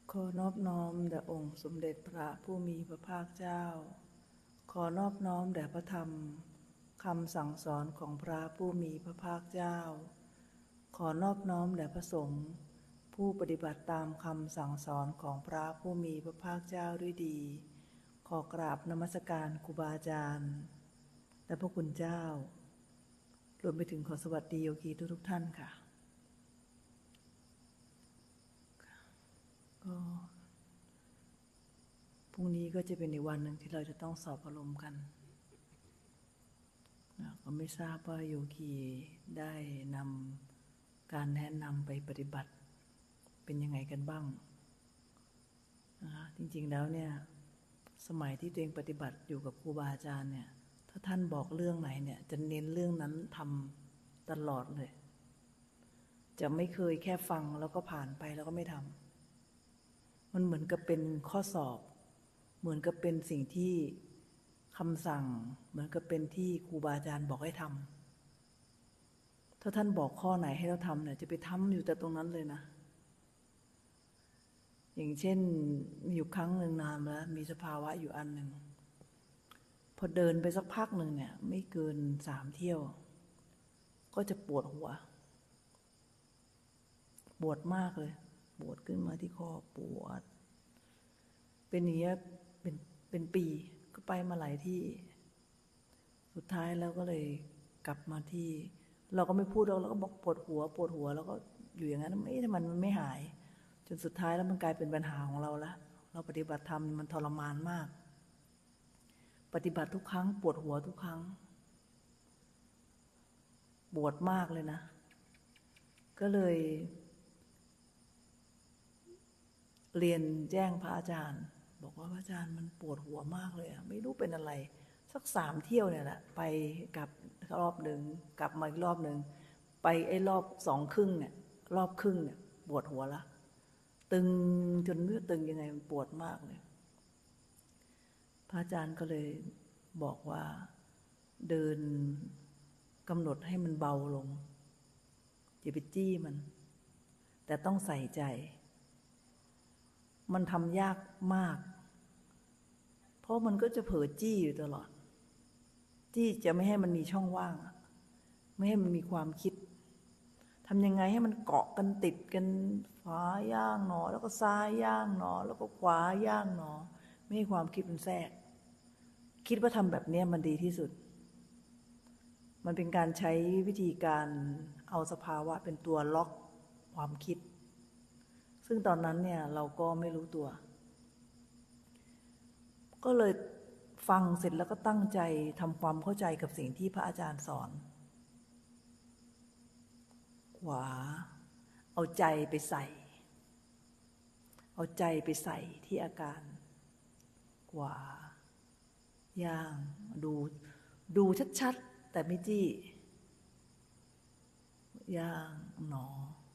ขอนอบน้อมแด่องค์สมเด็จพระผู้มีพระภาคเจ้าขอนอบน้อมแด่พระธรรมคำสั่งสอนของพระผู้มีพระภาคเจ้าขอนอบน้อมแด่พระสงฆ์ผู้ปฏิบัติตามคำสั่งสอนของพระผู้มีพระภาคเจ้าด้วยดีขอกราบนมัสการครูบาอาจารย์และพระคุณเจ้ารวมไปถึงขอสวัสดีโยคีทุกท่านค่ะก็พรุ่งนี้ก็จะเป็นอีกวันหนึ่งที่เราจะต้องสอบอารมณ์กันก็ไม่ทราบว่าโยคีได้นำการแนะนำไปปฏิบัติเป็นยังไงกันบ้างนะคะจริงๆแล้วเนี่ยสมัยที่ตัวเองปฏิบัติอยู่กับครูบาอาจารย์เนี่ยถ้าท่านบอกเรื่องไหนเนี่ยจะเน้นเรื่องนั้นทำตลอดเลยจะไม่เคยแค่ฟังแล้วก็ผ่านไปแล้วก็ไม่ทำมันเหมือนกับเป็นข้อสอบเหมือนกับเป็นสิ่งที่คำสั่งเหมือนกับเป็นที่ครูบาอาจารย์บอกให้ทำถ้าท่านบอกข้อไหนให้เราทำเนี่ยจะไปทำอยู่แต่ตรงนั้นเลยนะอย่างเช่นมีอยู่ครั้งหนึ่งนานแล้วมีสภาวะอยู่อันหนึ่งพอเดินไปสักพักหนึ่งเนี่ยไม่เกิน3 เที่ยวก็จะปวดหัวปวดมากเลยปวดขึ้นมาที่คอปวดเป็นอย่างนี้เป็นปีก็ไปมาหลายที่สุดท้ายแล้วก็เลยกลับมาที่เราก็ไม่พูดเราก็บอกปวดหัวแล้วก็อยู่อย่างนั้นทำไมมันไม่หายจนสุดท้ายแล้วมันกลายเป็นปัญหาของเราแล้วเราปฏิบัติธรรมมันทรมานมากปฏิบัติทุกครั้งปวดหัวทุกครั้งปวดมากเลยนะก็เลยเรียนแจ้งพระอาจารย์บอกว่าพระอาจารย์มันปวดหัวมากเลยไม่รู้เป็นอะไรสัก3 เที่ยวเนี่ยแหละไปกลับรอบหนึ่งกลับมาอีกรอบหนึ่งไปไอ้รอบ2 ครึ่งเนี่ยรอบครึ่งเนี่ยปวดหัวละตึงจนไม่รู้ตึงยังไงมันปวดมากเลยพระอาจารย์ก็เลยบอกว่าเดินกำหนดให้มันเบาลงอย่าไปจี้มันแต่ต้องใส่ใจมันทำยากมากเพราะมันก็จะเผลอจี้อยู่ตลอดจี้จะไม่ให้มันมีช่องว่างไม่ให้มันมีความคิดทำยังไงให้มันเกาะกันติดกันขวาย่างหนอแล้วก็ซ้ายย่างหนอแล้วก็ขวาย่างหนอไม่ให้ความคิดมันแทรกคิดว่าทำแบบนี้มันดีที่สุดมันเป็นการใช้วิธีการเอาสภาวะเป็นตัวล็อกความคิดซึ่งตอนนั้นเนี่ยเราก็ไม่รู้ตัวก็เลยฟังเสร็จแล้วก็ตั้งใจทำความเข้าใจกับสิ่งที่พระอาจารย์สอนขวาเอาใจไปใส่ที่อาการขวาย่างดูชัดๆแต่ไม่จี้ย่างหนอ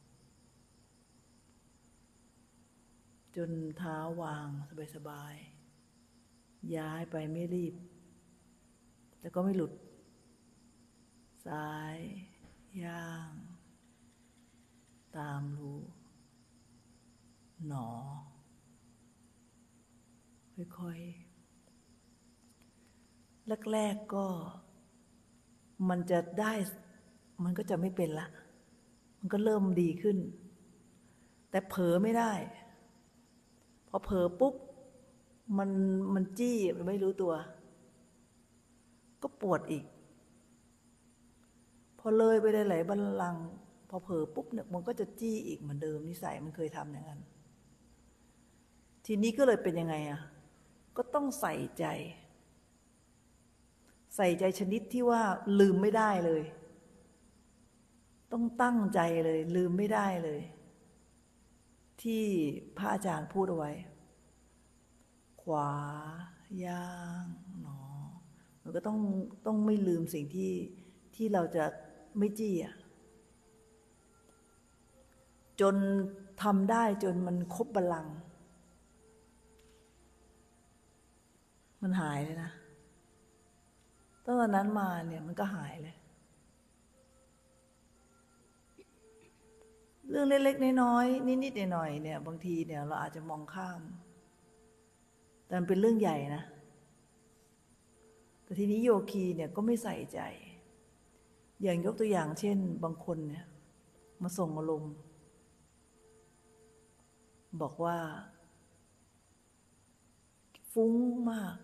จนเท้าวางสบายๆย้ายไปไม่รีบแต่ก็ไม่หลุดซ้ายย่างตามรู้หนอค่อยๆแรกๆก็มันจะได้มันก็จะไม่เป็นละมันก็เริ่มดีขึ้นแต่เผลอไม่ได้พอเผลอปุ๊บมันจี้ไม่รู้ตัวก็ปวดอีกพอเลยไปได้หลายบัลลังก์พอเผลอปุ๊บเนี่ยมันก็จะจี้อีกเหมือนเดิมนิสัยมันเคยทำอย่างนั้นทีนี้ก็เลยเป็นยังไงก็ต้องใส่ใจชนิดที่ว่าลืมไม่ได้เลยต้องตั้งใจเลยลืมไม่ได้เลยที่พระอาจารย์พูดเอาไว้ขวาย่างหนอมันก็ต้องไม่ลืมสิ่งที่เราจะไม่จี้จนทำได้จนมันครบบัลลังก์มันหายเลยนะตั้งแต่นั้นมาเนี่ยมันก็หายเลยเรื่องเล็กๆน้อยๆนิดๆหน่อยๆเนี่ยบางทีเนี่ยเราอาจจะมองข้ามแต่มันเป็นเรื่องใหญ่นะแต่ทีนี้โยคีเนี่ยก็ไม่ใส่ใจอย่างยกตัวอย่างเช่นบางคนเนี่ยมาส่งอารมณ์บอกว่าฟุ้งมาก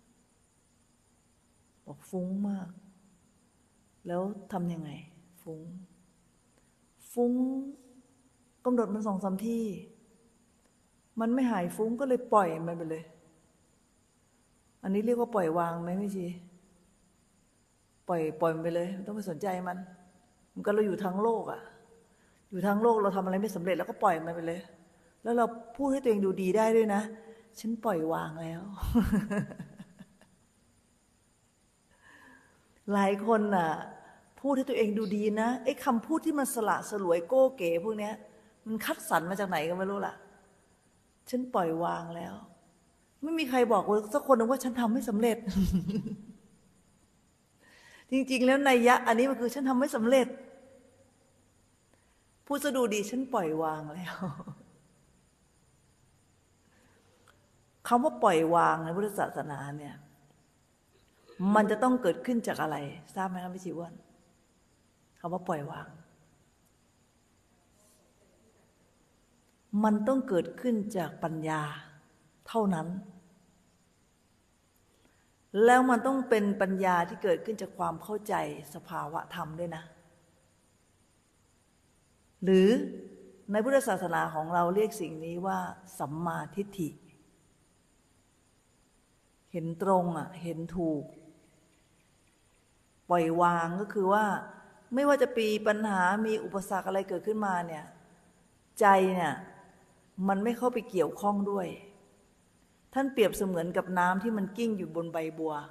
บอกฟุ้งมากแล้วทำยังไงฟุ้งกำหนดมัน2-3 ที่มันไม่หายฟุ้งก็เลยปล่อยมันไปเลยอันนี้เรียกว่าปล่อยวางไหมไม่ชีปล่อยมันไปเลยไม่ต้องไปสนใจมันก็เราอยู่ทั้งโลกอ่ะอยู่ทั้งโลกเราทำอะไรไม่สำเร็จแล้วก็ปล่อยมันไปเลยแล้วเราพูดให้ตัวเองดูดีได้ด้วยนะฉันปล่อยวางแล้ว หลายคนน่ะพูดให้ตัวเองดูดีนะไอ้คำพูดที่มันสละสลวยโก้เก๋พวกเนี้ยมันคัดสรรมาจากไหนก็ไม่รู้ล่ะฉันปล่อยวางแล้วไม่มีใครบอกเลยสักคนนึงว่าฉันทำไม่สำเร็จ จริงๆแล้วนัยยะอันนี้มันคือฉันทำไม่สำเร็จพูดซะดูดีฉันปล่อยวางแล้วคำว่าปล่อยวางในพุทธศาสนาเนี่ยมันจะต้องเกิดขึ้นจากอะไรทราบไหมครับพี่ชีวันคำว่าปล่อยวางมันต้องเกิดขึ้นจากปัญญาเท่านั้นแล้วมันต้องเป็นปัญญาที่เกิดขึ้นจากความเข้าใจสภาวะธรรมด้วยนะหรือในพุทธศาสนาของเราเรียกสิ่งนี้ว่าสัมมาทิฏฐิเห็นตรงอ่ะเห็นถูกปล่อยวางก็คือว่าไม่ว่าจะมีปัญหามีอุปสรรคอะไรเกิดขึ้นมาเนี่ยใจเนี่ยมันไม่เข้าไปเกี่ยวข้องด้วยท่านเปรียบเสมือนกับน้ำที่มันกิ้งอยู่บนใบบัว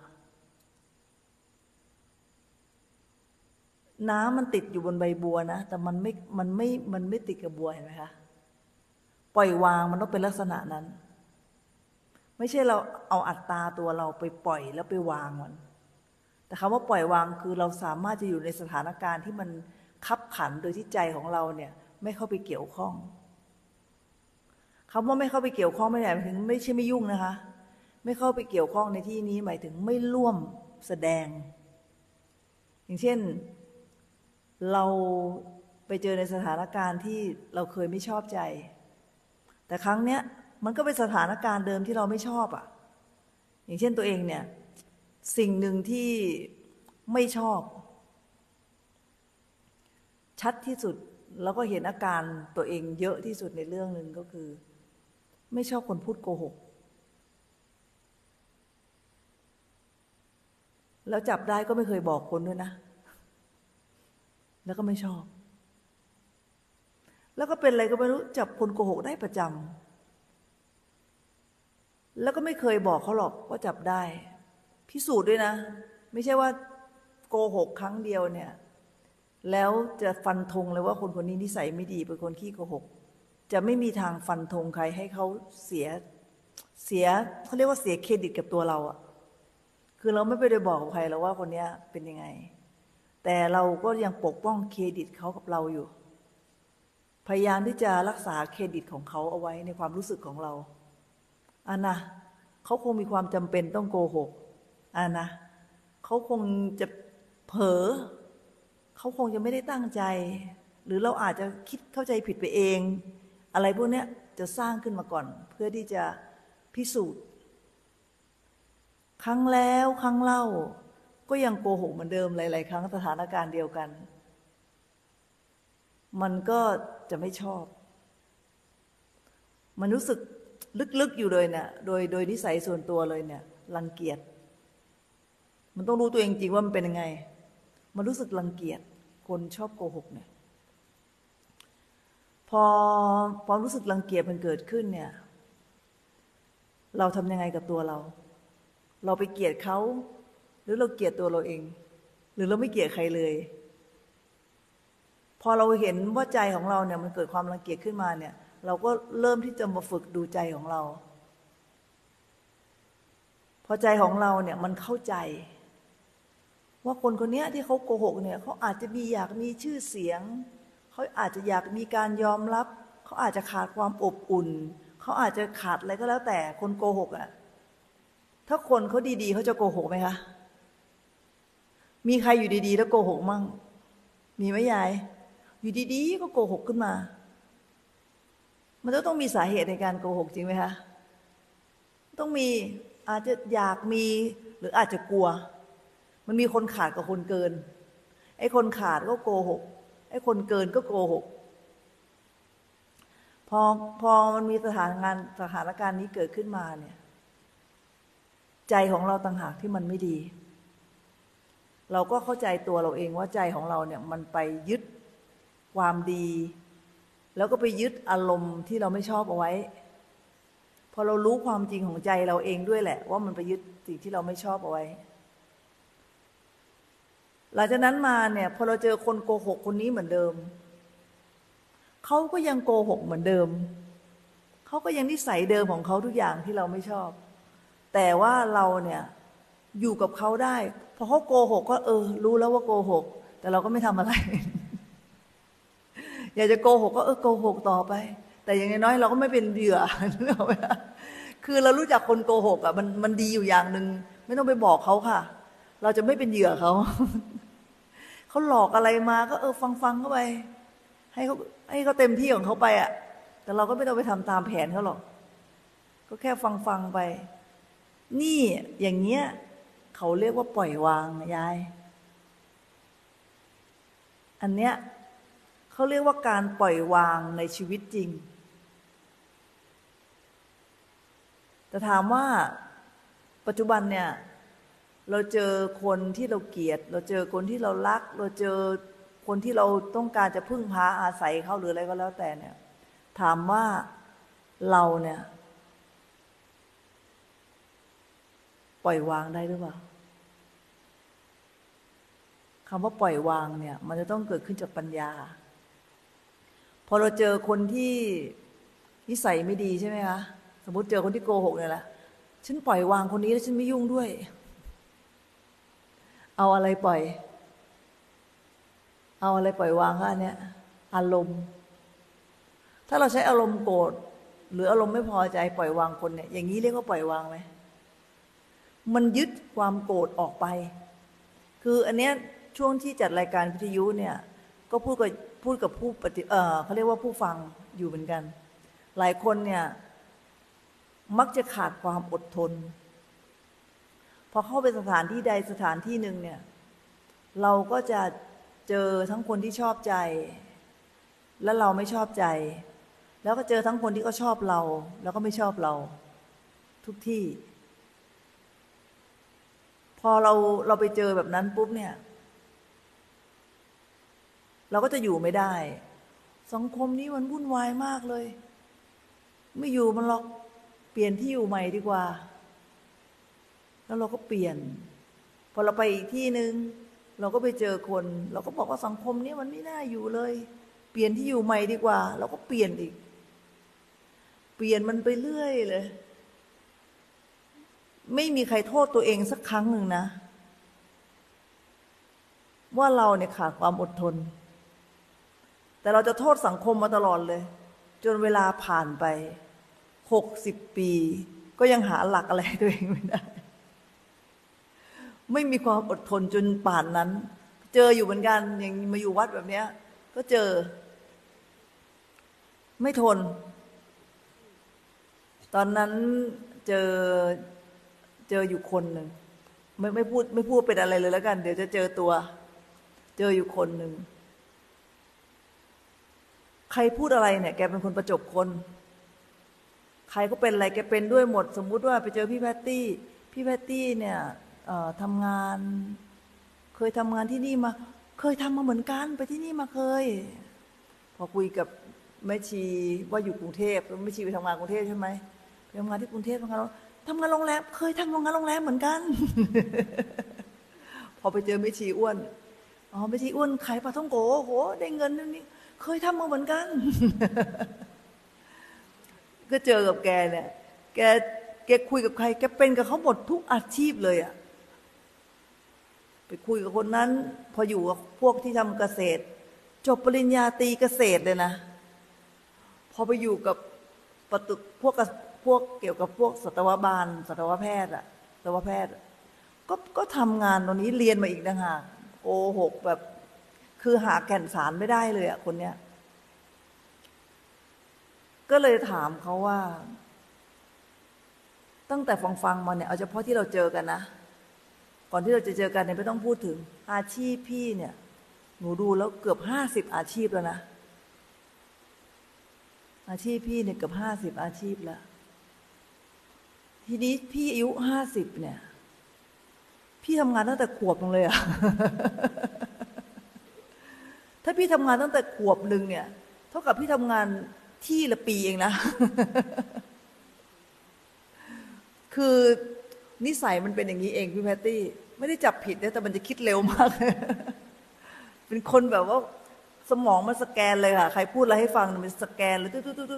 น้ำมันติดอยู่บนใบบัวนะแต่มันไม่ติดกับบัวเห็นไหมคะปล่อยวางมันต้องเป็นลักษณะนั้นไม่ใช่เราเอาอัตตาตัวเราไปปล่อยแล้วไปวางมันแต่คำว่าปล่อยวางคือเราสามารถจะอยู่ในสถานการณ์ที่มันคับขันโดยที่ใจของเราเนี่ยไม่เข้าไปเกี่ยวข้องคำว่าไม่เข้าไปเกี่ยวข้องไม่ได้หมายถึงไม่ใช่ไม่ยุ่งนะคะไม่เข้าไปเกี่ยวข้องในที่นี้หมายถึงไม่ร่วมแสดงอย่างเช่นเราไปเจอในสถานการณ์ที่เราเคยไม่ชอบใจแต่ครั้งเนี้ยมันก็เป็นสถานการณ์เดิมที่เราไม่ชอบอ่ะอย่างเช่นตัวเองเนี่ยสิ่งหนึ่งที่ไม่ชอบชัดที่สุดแล้วก็เห็นอาการตัวเองเยอะที่สุดในเรื่องหนึ่งก็คือไม่ชอบคนพูดโกหกแล้วจับได้ก็ไม่เคยบอกคนด้วยนะแล้วก็ไม่ชอบแล้วก็เป็นอะไรก็ไม่รู้จับคนโกหกได้ประจำแล้วก็ไม่เคยบอกเขาหรอกว่าจับได้พิสูจน์ด้วยนะไม่ใช่ว่าโกหกครั้งเดียวเนี่ยแล้วจะฟันธงเลยว่าคนคนนี้นิสัยไม่ดีเป็นคนขี้โกหกจะไม่มีทางฟันธงใครให้เขาเสียเขาเรียกว่าเสียเครดิตกับตัวเราอ่ะคือเราไม่ไปได้บอกใครแล้วว่าคนนี้เป็นยังไงแต่เราก็ยังปกป้องเครดิตเขากับเราอยู่พยายามที่จะรักษาเครดิตของเขาเอาไว้ในความรู้สึกของเรานะเขาคงมีความจำเป็นต้องโกหกนะเขาคงจะเผลอเขาคงจะไม่ได้ตั้งใจหรือเราอาจจะคิดเข้าใจผิดไปเองอะไรพวกนี้จะสร้างขึ้นมาก่อนเพื่อที่จะพิสูจน์ครั้งแล้วครั้งเล่าก็ยังโกหกเหมือนเดิมหลายๆครั้งสถานการณ์เดียวกันมันก็จะไม่ชอบมันรู้สึกลึกๆอยู่เลยเนี่ยโดยนิสัยส่วนตัวเลยเนี่ยรังเกียจมันต้องรู้ตัวเองจริงว่ามันเป็นยังไงมันรู้สึกรังเกียจคนชอบโกหกเนี่ยพอความรู้สึกรังเกียจมันเกิดขึ้นเนี่ยเราทำยังไงกับตัวเราไปเกลียดเขาหรือเราเกลียดตัวเราเองหรือเราไม่เกลียดใครเลยพอเราเห็นว่าใจของเราเนี่ยมันเกิดความรังเกียจขึ้นมาเนี่ยเราก็เริ่มที่จะมาฝึกดูใจของเราพอใจของเราเนี่ยมันเข้าใจว่าคนคนนี้ที่เขาโกหกเนี่ยเขาอาจจะอยากมีชื่อเสียงเขาอาจจะอยากมีการยอมรับเขาอาจจะขาดความอบอุ่นเขาอาจจะขาดอะไรก็แล้วแต่คนโกหกอ่ะถ้าคนเขาดีๆเขาจะโกหกไหมคะมีใครอยู่ดีๆแล้วโกหกมั่งมีไหมยายอยู่ดีๆก็โกหกขึ้นมามันต้องมีสาเหตุในการโกหกจริงไหมคะต้องมีอาจจะอยากมีหรืออาจจะกลัวมันมีคนขาดกับคนเกินไอ้คนขาดก็โกหกไอ้คนเกินก็โกหกพอมันมีสถานการณ์นี้เกิดขึ้นมาเนี่ยใจของเราต่างหากที่มันไม่ดีเราก็เข้าใจตัวเราเองว่าใจของเราเนี่ยมันไปยึดความดีแล้วก็ไปยึดอารมณ์ที่เราไม่ชอบเอาไว้พอเรารู้ความจริงของใจเราเองด้วยแหละว่ามันไปยึดสิ่งที่เราไม่ชอบเอาไว้หลังจากนั้นมาเนี่ยพอเราเจอคนโกหกคนนี้เหมือนเดิมเขาก็ยังโกหกเหมือนเดิมเขาก็ยังนิสัยเดิมของเขาทุกอย่างที่เราไม่ชอบแต่ว่าเราเนี่ยอยู่กับเขาได้พอเขาโกหกก็รู้แล้วว่าโกหกแต่เราก็ไม่ทำอะไร อยากจะโกหกก็โกหกต่อไปแต่อย่างน้อยเราก็ไม่เป็นเหยื่อ คือเรารู้จักคนโกหกอ่ะมันดีอยู่อย่างหนึ่งไม่ต้องไปบอกเขาค่ะเราจะไม่เป็นเหยื่อเขา เขาหลอกอะไรมาก็ฟังเข้าไปให้เขาเต็มที่ของเขาไปอ่ะแต่เราก็ไม่ต้องไปทำตามแผนเขาหรอกก็แค่ฟังไปนี่อย่างเงี้ยเขาเรียกว่าปล่อยวางยายอันเนี้ยเขาเรียกว่าการปล่อยวางในชีวิตจริงแต่ถามว่าปัจจุบันเนี่ยเราเจอคนที่เราเกลียดเราเจอคนที่เรารักเราเจอคนที่เราต้องการจะพึ่งพาอาศัยเขาหรืออะไรก็แล้วแต่เนี่ยถามว่าเราเนี่ยปล่อยวางได้หรือเปล่าคำว่าปล่อยวางเนี่ยมันจะต้องเกิดขึ้นจากปัญญาพอเราเจอคนที่นิสัยไม่ดีใช่ไหมคะสมมติเจอคนที่โกหกเนี่ยแหละฉันปล่อยวางคนนี้แล้วฉันไม่ยุ่งด้วยเอาอะไรปล่อยวางคะอันเนี้ยอารมณ์ถ้าเราใช้อารมณ์โกรธหรืออารมณ์ไม่พอใจปล่อยวางคนเนี่ยอย่างนี้เรียกว่าปล่อยวางไหมมันยึดความโกรธออกไปคืออันเนี้ยช่วงที่จัดรายการวิทยุเนี่ยก็พูดกับผู้เขาเรียกว่าผู้ฟังอยู่เหมือนกันหลายคนเนี่ยมักจะขาดความอดทนพอเข้าไปสถานที่ใดสถานที่หนึ่งเนี่ยเราก็จะเจอทั้งคนที่ชอบใจและเราไม่ชอบใจแล้วก็เจอทั้งคนที่ก็ชอบเราแล้วก็ไม่ชอบเราทุกที่พอเราไปเจอแบบนั้นปุ๊บเนี่ยเราก็จะอยู่ไม่ได้สังคมนี้มันวุ่นวายมากเลยไม่อยู่มันหรอกเปลี่ยนที่อยู่ใหม่ดีกว่าแล้วเราก็เปลี่ยนพอเราไปอีกที่นึงเราก็ไปเจอคนเราก็บอกว่าสังคมนี้มันไม่น่าอยู่เลยเปลี่ยนที่อยู่ใหม่ดีกว่าเราก็เปลี่ยนอีกเปลี่ยนมันไปเรื่อยเลยไม่มีใครโทษตัวเองสักครั้งหนึ่งนะว่าเราเนี่ยขาดความอดทนแต่เราจะโทษสังคมมาตลอดเลยจนเวลาผ่านไป60 ปีก็ยังหาหลักอะไรตัวเองไม่ได้ไม่มีความอดทนจนป่านนั้นเจออยู่เหมือนกันอย่างมาอยู่วัดแบบเนี้ยก็เจอไม่ทนตอนนั้นเจออยู่คนหนึ่งไม่พูดเป็นอะไรเลยแล้วกันเดี๋ยวจะเจออยู่คนหนึ่งใครพูดอะไรเนี่ยแกเป็นคนประจบคนใครก็เป็นอะไรแกเป็นด้วยหมดสมมุติว่าไปเจอพี่แพตตี้เนี่ยทำงานเคยทำงานที่นี่มาเคยทำมาเหมือนกันไปที่นี่มาเคยพอคุยกับแม่ชีว่าอยู่กรุงเทพแม่ชีไปทำงานกรุงเทพใช่ไหมไปทำงานที่กรุงเทพทำงานโรงแรมเคยทำงานโรงแรมเหมือนกัน พอไปเจอแม่ชีอ้วนแม่ชีอ้วนขายปลาท่องโกโหได้เงินนี่เคยทำมาเหมือนกัน ก็เจอกับแกเนี่ยแกคุยกับใครแกเป็นกับเขาหมดทุกอาชีพเลยอะไปคุยกับคนนั้นพออยู่กับพวกที่ทำเกษตรจบปริญญาตรีเกษตรเลยนะพอไปอยู่กับพวกเกี่ยวกับพวกสัตวบาลสัตวแพทย์อะสัตวแพทย์ก็ทำงานตรงนี้เรียนมาอีกนะฮะโกหกแบบคือหาแก่นสารไม่ได้เลยอะคนเนี้ยก็เลยถามเขาว่าตั้งแต่ฟังมาเนี่ยเอาเฉพาะที่เราเจอกันนะก่อนที่เราจะเจอกันเนี่ยไม่ต้องพูดถึงอาชีพพี่เนี่ยหนูดูแล้วเกือบ50อาชีพแล้วนะอาชีพพี่เนี่ยเกือบ50อาชีพแล้วทีนี้พี่อายุ50เนี่ยพี่ทำงานตั้งแต่ขวบนึงเลยอะ ถ้าพี่ทำงานตั้งแต่ขวบนึงเนี่ยเท่ากับพี่ทำงานที่ละปีเองนะ คือนิสัยมันเป็นอย่างนี้เองพี่แพตตี้ไม่ได้จับผิดนะแต่มันจะคิดเร็วมาก เป็นคนแบบว่าสมองมันสแกนเลยค่ะใครพูดอะไรให้ฟังมันสแกนเลย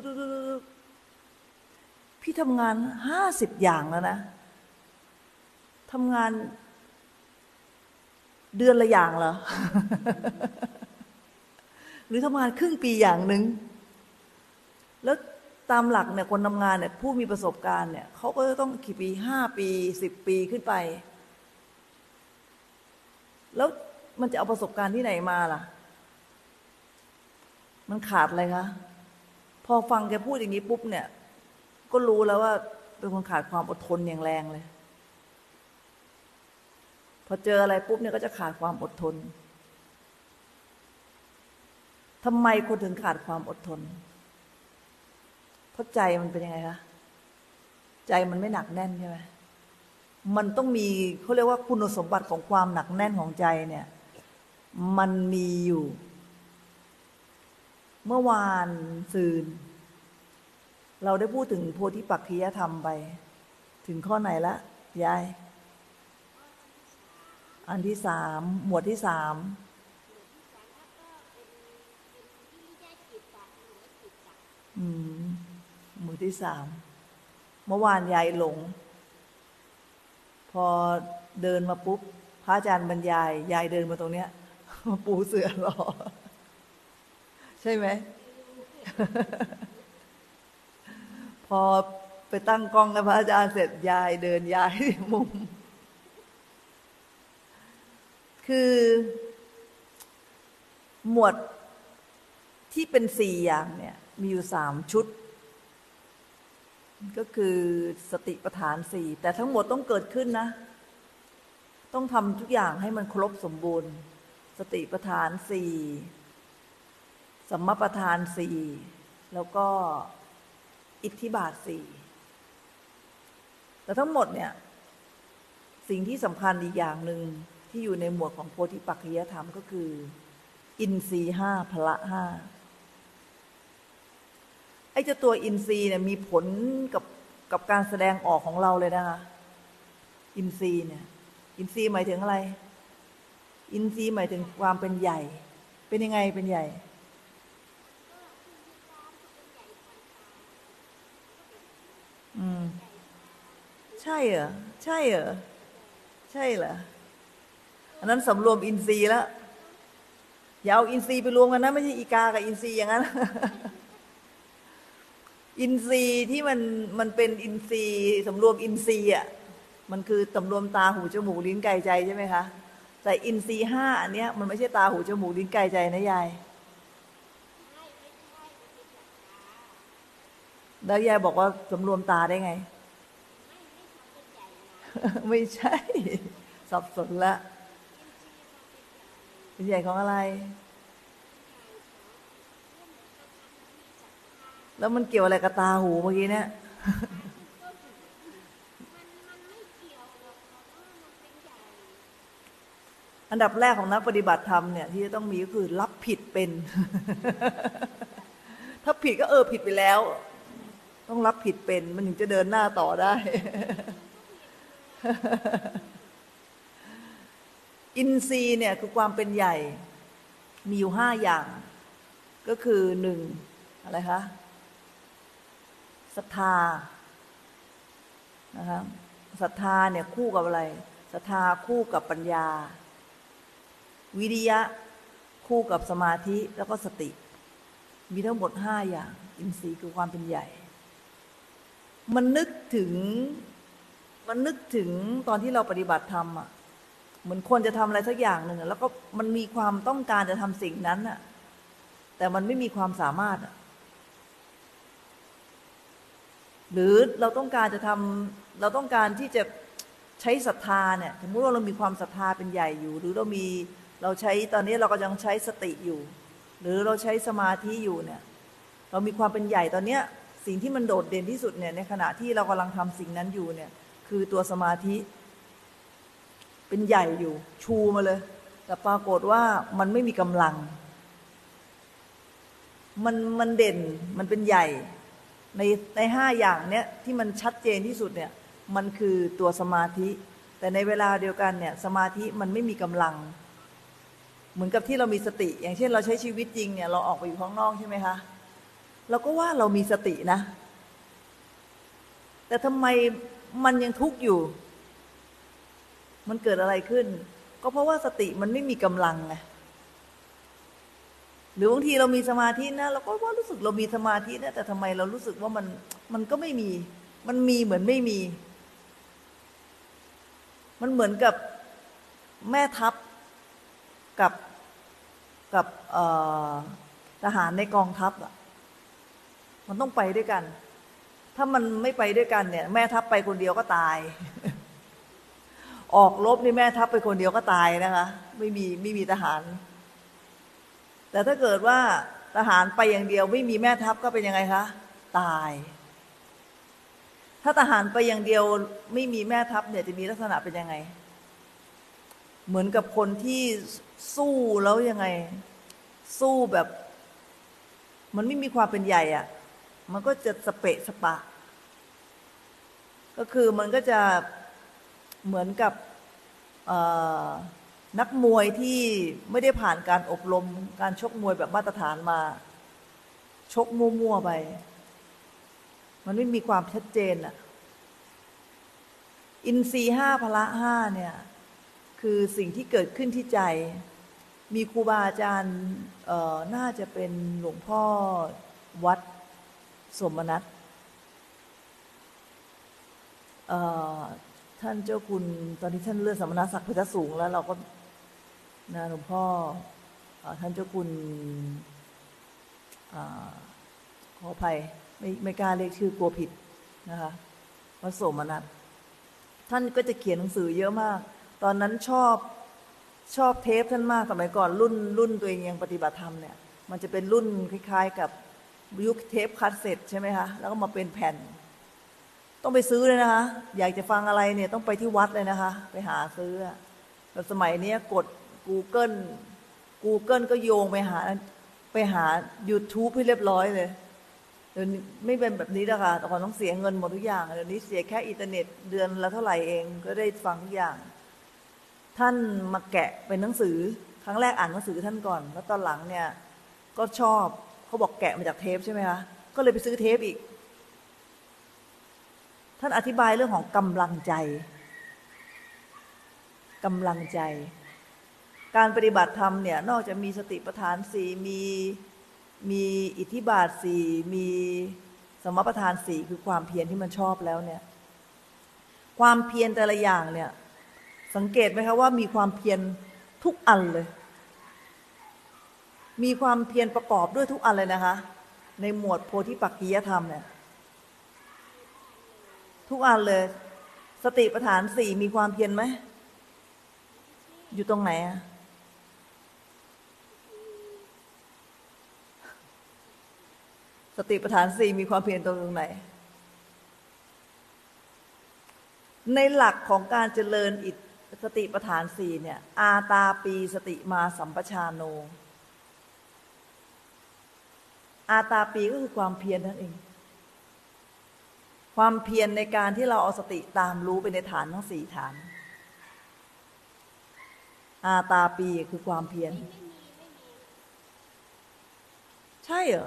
พี่ทำงาน50อย่างแล้วนะทำงานเดือนละอย่างเหรอ หรือทำงานครึ่งปีอย่างหนึ่งแล้วตามหลักเนี่ยคนทำงานเนี่ยผู้มีประสบการณ์เนี่ยเขาก็จะต้องกี่ปี5 ปี10 ปีขึ้นไปแล้วมันจะเอาประสบการณ์ที่ไหนมาล่ะมันขาดอะไรคะพอฟังแกพูดอย่างนี้ปุ๊บเนี่ยก็รู้แล้วว่าเป็นคนขาดความอดทนอย่างแรงเลยพอเจออะไรปุ๊บเนี่ยก็จะขาดความอดทนทำไมคนถึงขาดความอดทนเพราะใจมันเป็นยังไงคะใจมันไม่หนักแน่นใช่ไหมมันต้องมีเขาเรียกว่าคุณสมบัติของความหนักแน่นของใจเนี่ยมันมีอยู่เมื่อวานซืนเราได้พูดถึงโพธิปักขิยธรรมไปถึงข้อไหนละยายอันที่3หมวดที่3หมวดที่3เมื่อวานยายหลงพอเดินมาปุ๊บพระอาจารย์บรรยายยายเดินมาตรงเนี้ยมาปูเสื่อรอใช่ไหม พอไปตั้งกล้องกับพระอาจารย์เสร็จยายเดินย้ายมุมคือหมวดที่เป็น4อย่างเนี่ยมีอยู่3ชุดก็คือสติปัฏฐาน4แต่ทั้งหมดต้องเกิดขึ้นนะต้องทำทุกอย่างให้มันครบสมบูรณ์สติปัฏฐาน4สัมมาปัฏฐาน4แล้วก็อิทธิบาท4แต่ทั้งหมดเนี่ยสิ่งที่สำคัญอีกอย่างหนึ่งที่อยู่ในหมวดของโพธิปักขิยธรรมก็คืออินทรีย์5พละ5ไอ้เจ้าตัวอินทรีย์เนี่ยมีผลกับการแสดงออกของเราเลยนะคะอินทรีย์เนี่ยอินทรีย์หมายถึงอะไรอินทรีย์หมายถึงความเป็นใหญ่เป็นยังไงเป็นใหญ่ใช่เหรอใช่เหรอใช่เหรออันนั้นสำรวมอินทรีย์แล้วอย่าเอาอินทรีย์ไปรวมกันนะไม่ใช่อีกากับอินทรีย์อย่างนั้น อินทรีย์ที่มันเป็นอินทรีย์สำรวมอินทรีย์อ่ะมันคือสำรวมตาหูจมูกลิ้นกายใจใช่ไหมคะแต่อินทรีย์5อันเนี้ยมันไม่ใช่ตาหูจมูกลิ้นกายใจนะยายแล้วยายบอกว่าสำรวมตาได้ไง ไม่ใช่สับสนละเป็นใหญ่ของอะไรแล้วมันเกี่ยวอะไรกับตาหูเมื่อกี้เนี่ยอันดับแรกของนักปฏิบัติธรรมเนี่ยที่จะต้องมีก็คือรับผิดเป็น ถ้าผิดก็ผิดไปแล้วต้องรับผิดเป็นมันถึงจะเดินหน้าต่อได้ อินทรีย์เนี่ยคือความเป็นใหญ่มีอยู่5อย่างก็คือ1อะไรคะศรัทธานะคะศรัทธาเนี่ยคู่กับอะไรศรัทธาคู่กับปัญญาวิริยะคู่กับสมาธิแล้วก็สติมีทั้งหมด5อย่างอินทรีย์คือความเป็นใหญ่มันนึกถึงตอนที่เราปฏิบัติธรรมอ่ะเหมือนคนจะทำอะไรสักอย่างหนึ่งแล้วก็มันมีความต้องการจะทำสิ่งนั้นอ่ะแต่มันไม่มีความสามารถหรือเราต้องการจะทำเราต้องการที่จะใช้ศรัทธาเนี่ยสมมติว่าเรามีความศรัทธาเป็นใหญ่อยู่หรือเราใช้ตอนนี้เราก็ยังใช้สติอยู่หรือเราใช้สมาธิอยู่เนี่ยเรามีความเป็นใหญ่ตอนเนี้ยสิ่งที่มันโดดเด่นที่สุดเนี่ยในขณะที่เรากำลังทำสิ่งนั้นอยู่เนี่ยคือตัวสมาธิเป็นใหญ่อยู่ชูมาเลยแต่ปรากฏว่ามันไม่มีกำลังมันเด่นมันเป็นใหญ่ใน5อย่างเนี้ยที่มันชัดเจนที่สุดเนี่ยมันคือตัวสมาธิแต่ในเวลาเดียวกันเนี่ยสมาธิมันไม่มีกำลังเหมือนกับที่เรามีสติอย่างเช่นเราใช้ชีวิตจริงเนี่ยเราออกไปอยู่ข้างนอกใช่ไหมคะเราก็ว่าเรามีสตินะแต่ทำไมมันยังทุกข์อยู่มันเกิดอะไรขึ้นก็เพราะว่าสติมันไม่มีกำลังไงหรือบางทีเรามีสมาธินะเราก็ว่ารู้สึกเรามีสมาธินะแต่ทำไมเรารู้สึกว่ามันก็ไม่มีมันมีเหมือนไม่มีมันเหมือนกับแม่ทัพกับทหารในกองทัพอ่ะมันต้องไปด้วยกันถ้ามันไม่ไปด้วยกันเนี่ยแม่ทัพไปคนเดียวก็ตายออกรบนี่แม่ทัพไปคนเดียวก็ตายนะคะไม่มีทหารแต่ถ้าเกิดว่าทหารไปอย่างเดียวไม่มีแม่ทัพก็เป็นยังไงคะตายถ้าทหารไปอย่างเดียวไม่มีแม่ทัพเนี่ยจะมีลักษณะเป็นยังไงเหมือนกับคนที่สู้แล้วยังไงสู้แบบมันไม่มีความเป็นใหญ่อ่ะมันก็จะสเปะสปะก็คือมันก็จะเหมือนกับนักมวยที่ไม่ได้ผ่านการอบรมการชกมวยแบบมาตรฐานมาชกมั่วๆไปมันไม่มีความชัดเจนอ่ะอินทรีย์5พละ5เนี่ยคือสิ่งที่เกิดขึ้นที่ใจมีครูบาอาจารย์น่าจะเป็นหลวงพ่อวัดสมนัสท่านเจ้าคุณตอนนี้ท่านเลื่อนสมณศักดิ์พุทธสูงแล้วเราก็นะหลวงพ่อท่านเจ้าคุณขออภัยไม่กล้าเรียกชื่อกลัวผิดนะคะวัดสมนัสท่านก็จะเขียนหนังสือเยอะมากตอนนั้นชอบเทปท่านมากสมัยก่อนรุ่นตัวเองยังปฏิบัติธรรมเนี่ยมันจะเป็นรุ่นคล้ายๆกับยุคเทปคัสเซ็ตใช่ไหมคะแล้วก็มาเป็นแผ่นต้องไปซื้อเลยนะคะอยากจะฟังอะไรเนี่ยต้องไปที่วัดเลยนะคะไปหาซื้อแต่สมัยนี้กด Google ก็โยงไปหา YouTube ให้เรียบร้อยเลยเดี๋ยวนี้ไม่เป็นแบบนี้แล้วค่ะแต่ก่อนต้องเสียเงินหมดทุกอย่างเดี๋ยวนี้เสียแค่อินเทอร์เน็ตเดือนละเท่าไหร่เองก็ได้ฟังทุกอย่างท่านมาแกะเป็นหนังสือครั้งแรกอ่านหนังสือท่านก่อนแล้วตอนหลังเนี่ยก็ชอบเขาบอกแกะมาจากเทปใช่ไหมคะก็เลยไปซื้อเทปอีกท่านอธิบายเรื่องของกำลังใจการปฏิบัติธรรมเนี่ยนอกจากมีสติปัฏฐาน4มีอิทธิบาท4มีสมปัฏฐาน4คือความเพียรที่มันชอบแล้วเนี่ยความเพียรแต่ละอย่างเนี่ยสังเกตไหมคะว่ามีความเพียรทุกอันเลยมีความเพียรประกอบด้วยทุกอันเลยนะคะในหมวดโพธิปักขิยธรรมเนี่ยทุกอันเลยสติปัฏฐาน4มีความเพียรไหมอยู่ตรงไหนอะสติปัฏฐาน4มีความเพียรตรงไหนในหลักของการเจริญสติปัฏฐาน4เนี่ยอาตาปีสติมาสัมปชาโนอาตาปีก็คือความเพียรนั่นเองความเพียรในการที่เราเอาสติตามรู้ไปในฐานทั้ง4ฐานอาตาปีคือความเพียรใช่เหรอ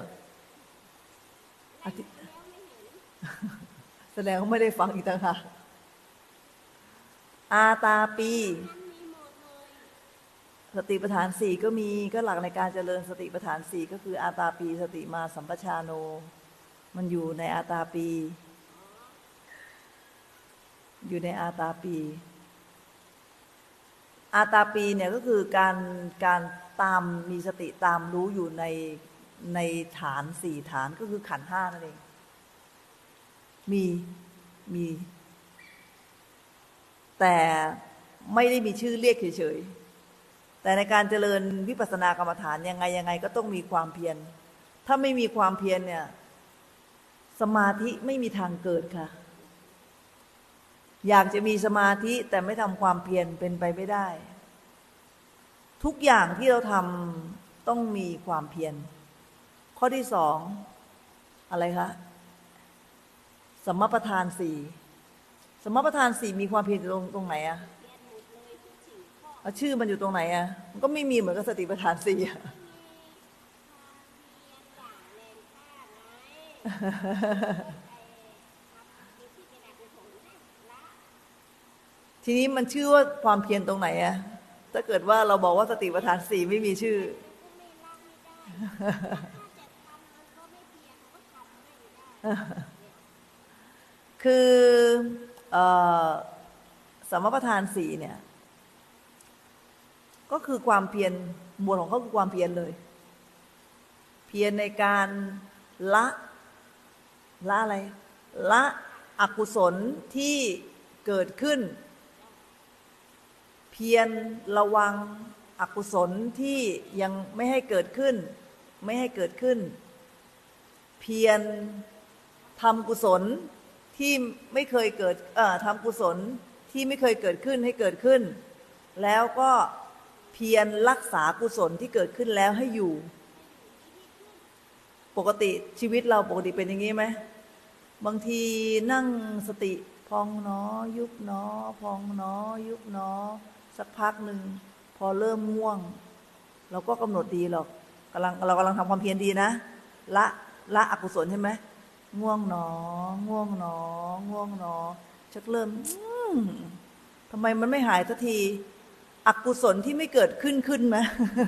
แสดงว่าไม่ได้ฟังอีกต่างหากอาตาปีสติปัฏฐานสี่ก็มีก็หลักในการเจริญสติปัฏฐานสี่ก็คืออาตาปีสติมาสัมปชานโนมันอยู่ในอาตาปีอยู่ในอาตาปีอาตาปีเนี่ยก็คือการตามมีสติตามรู้อยู่ในฐานสี่ฐานก็คือขันธ์ห้านั่นเองมีแต่ไม่ได้มีชื่อเรียกเฉยๆแต่ในการเจริญวิปัสสนากรรมฐานยังไงก็ต้องมีความเพียรถ้าไม่มีความเพียรเนี่ยสมาธิไม่มีทางเกิดค่ะอยากจะมีสมาธิแต่ไม่ทำความเพียรเป็นไปไม่ได้ทุกอย่างที่เราทำต้องมีความเพียรข้อที่สองอะไรคะสัมมาประธานสี่สัมมาประธานสี่มีความเพียรตรงไหนอะชื่อมันอยู่ตรงไหนอะมันก็ไม่มีเหมือนกับสติปัฏฐานสี่ทีนี้มันชื่อว่าความเพียรตรงไหนอะถ้าเกิดว่าเราบอกว่าสติปัฏฐานสี่ไม่มีชื่อคือสัมมาประธานสี่เนี่ยก็คือความเพียรหมวดของเขาคือความเพียรเลยเพียรในการละอะไรละอกุศลที่เกิดขึ้นเพียรระวังอกุศลที่ยังไม่ให้เกิดขึ้นเพียรทำกุศลที่ไม่เคยเกิดทำกุศลที่ไม่เคยเกิดขึ้นให้เกิดขึ้นแล้วก็เพียรรักษากุศลที่เกิดขึ้นแล้วให้อยู่ปกติชีวิตเราปกติเป็นอย่างนี้ไหมบางทีนั่งสติพองหนอยุบหนอพองหนอยุบหนอสักพักหนึ่งพอเริ่มง่วงเราก็กำหนดดีหรอกเรากำลังทำความเพียรดีนะละอกุศลใช่ไหมง่วงหนอชักเริ่มทำไมมันไม่หายสักทีอกุศลที่ไม่เกิดขึ้นไหม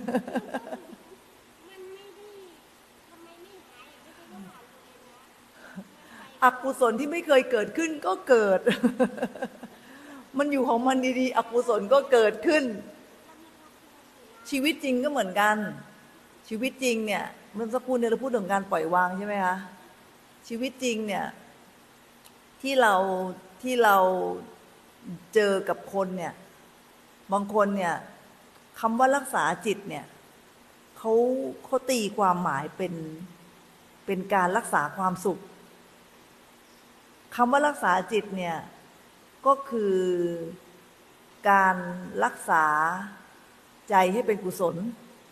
อกุศลที่ไม่เคยเกิดขึ้นก็เกิดมันอยู่ของมันดีๆอกุศลก็เกิดขึ้นชีวิตจริงก็เหมือนกันชีวิตจริงเนี่ยเมื่อสักครู่เนี่ยเราพูดถึงการปล่อยวางใช่ไหมคะชีวิตจริงเนี่ยที่เราเจอกับคนเนี่ยบางคนเนี่ยคำว่ารักษาจิตเนี่ยเขาตีความหมายเป็นการรักษาความสุขคำว่ารักษาจิตเนี่ยก็คือการรักษาใจให้เป็นกุศล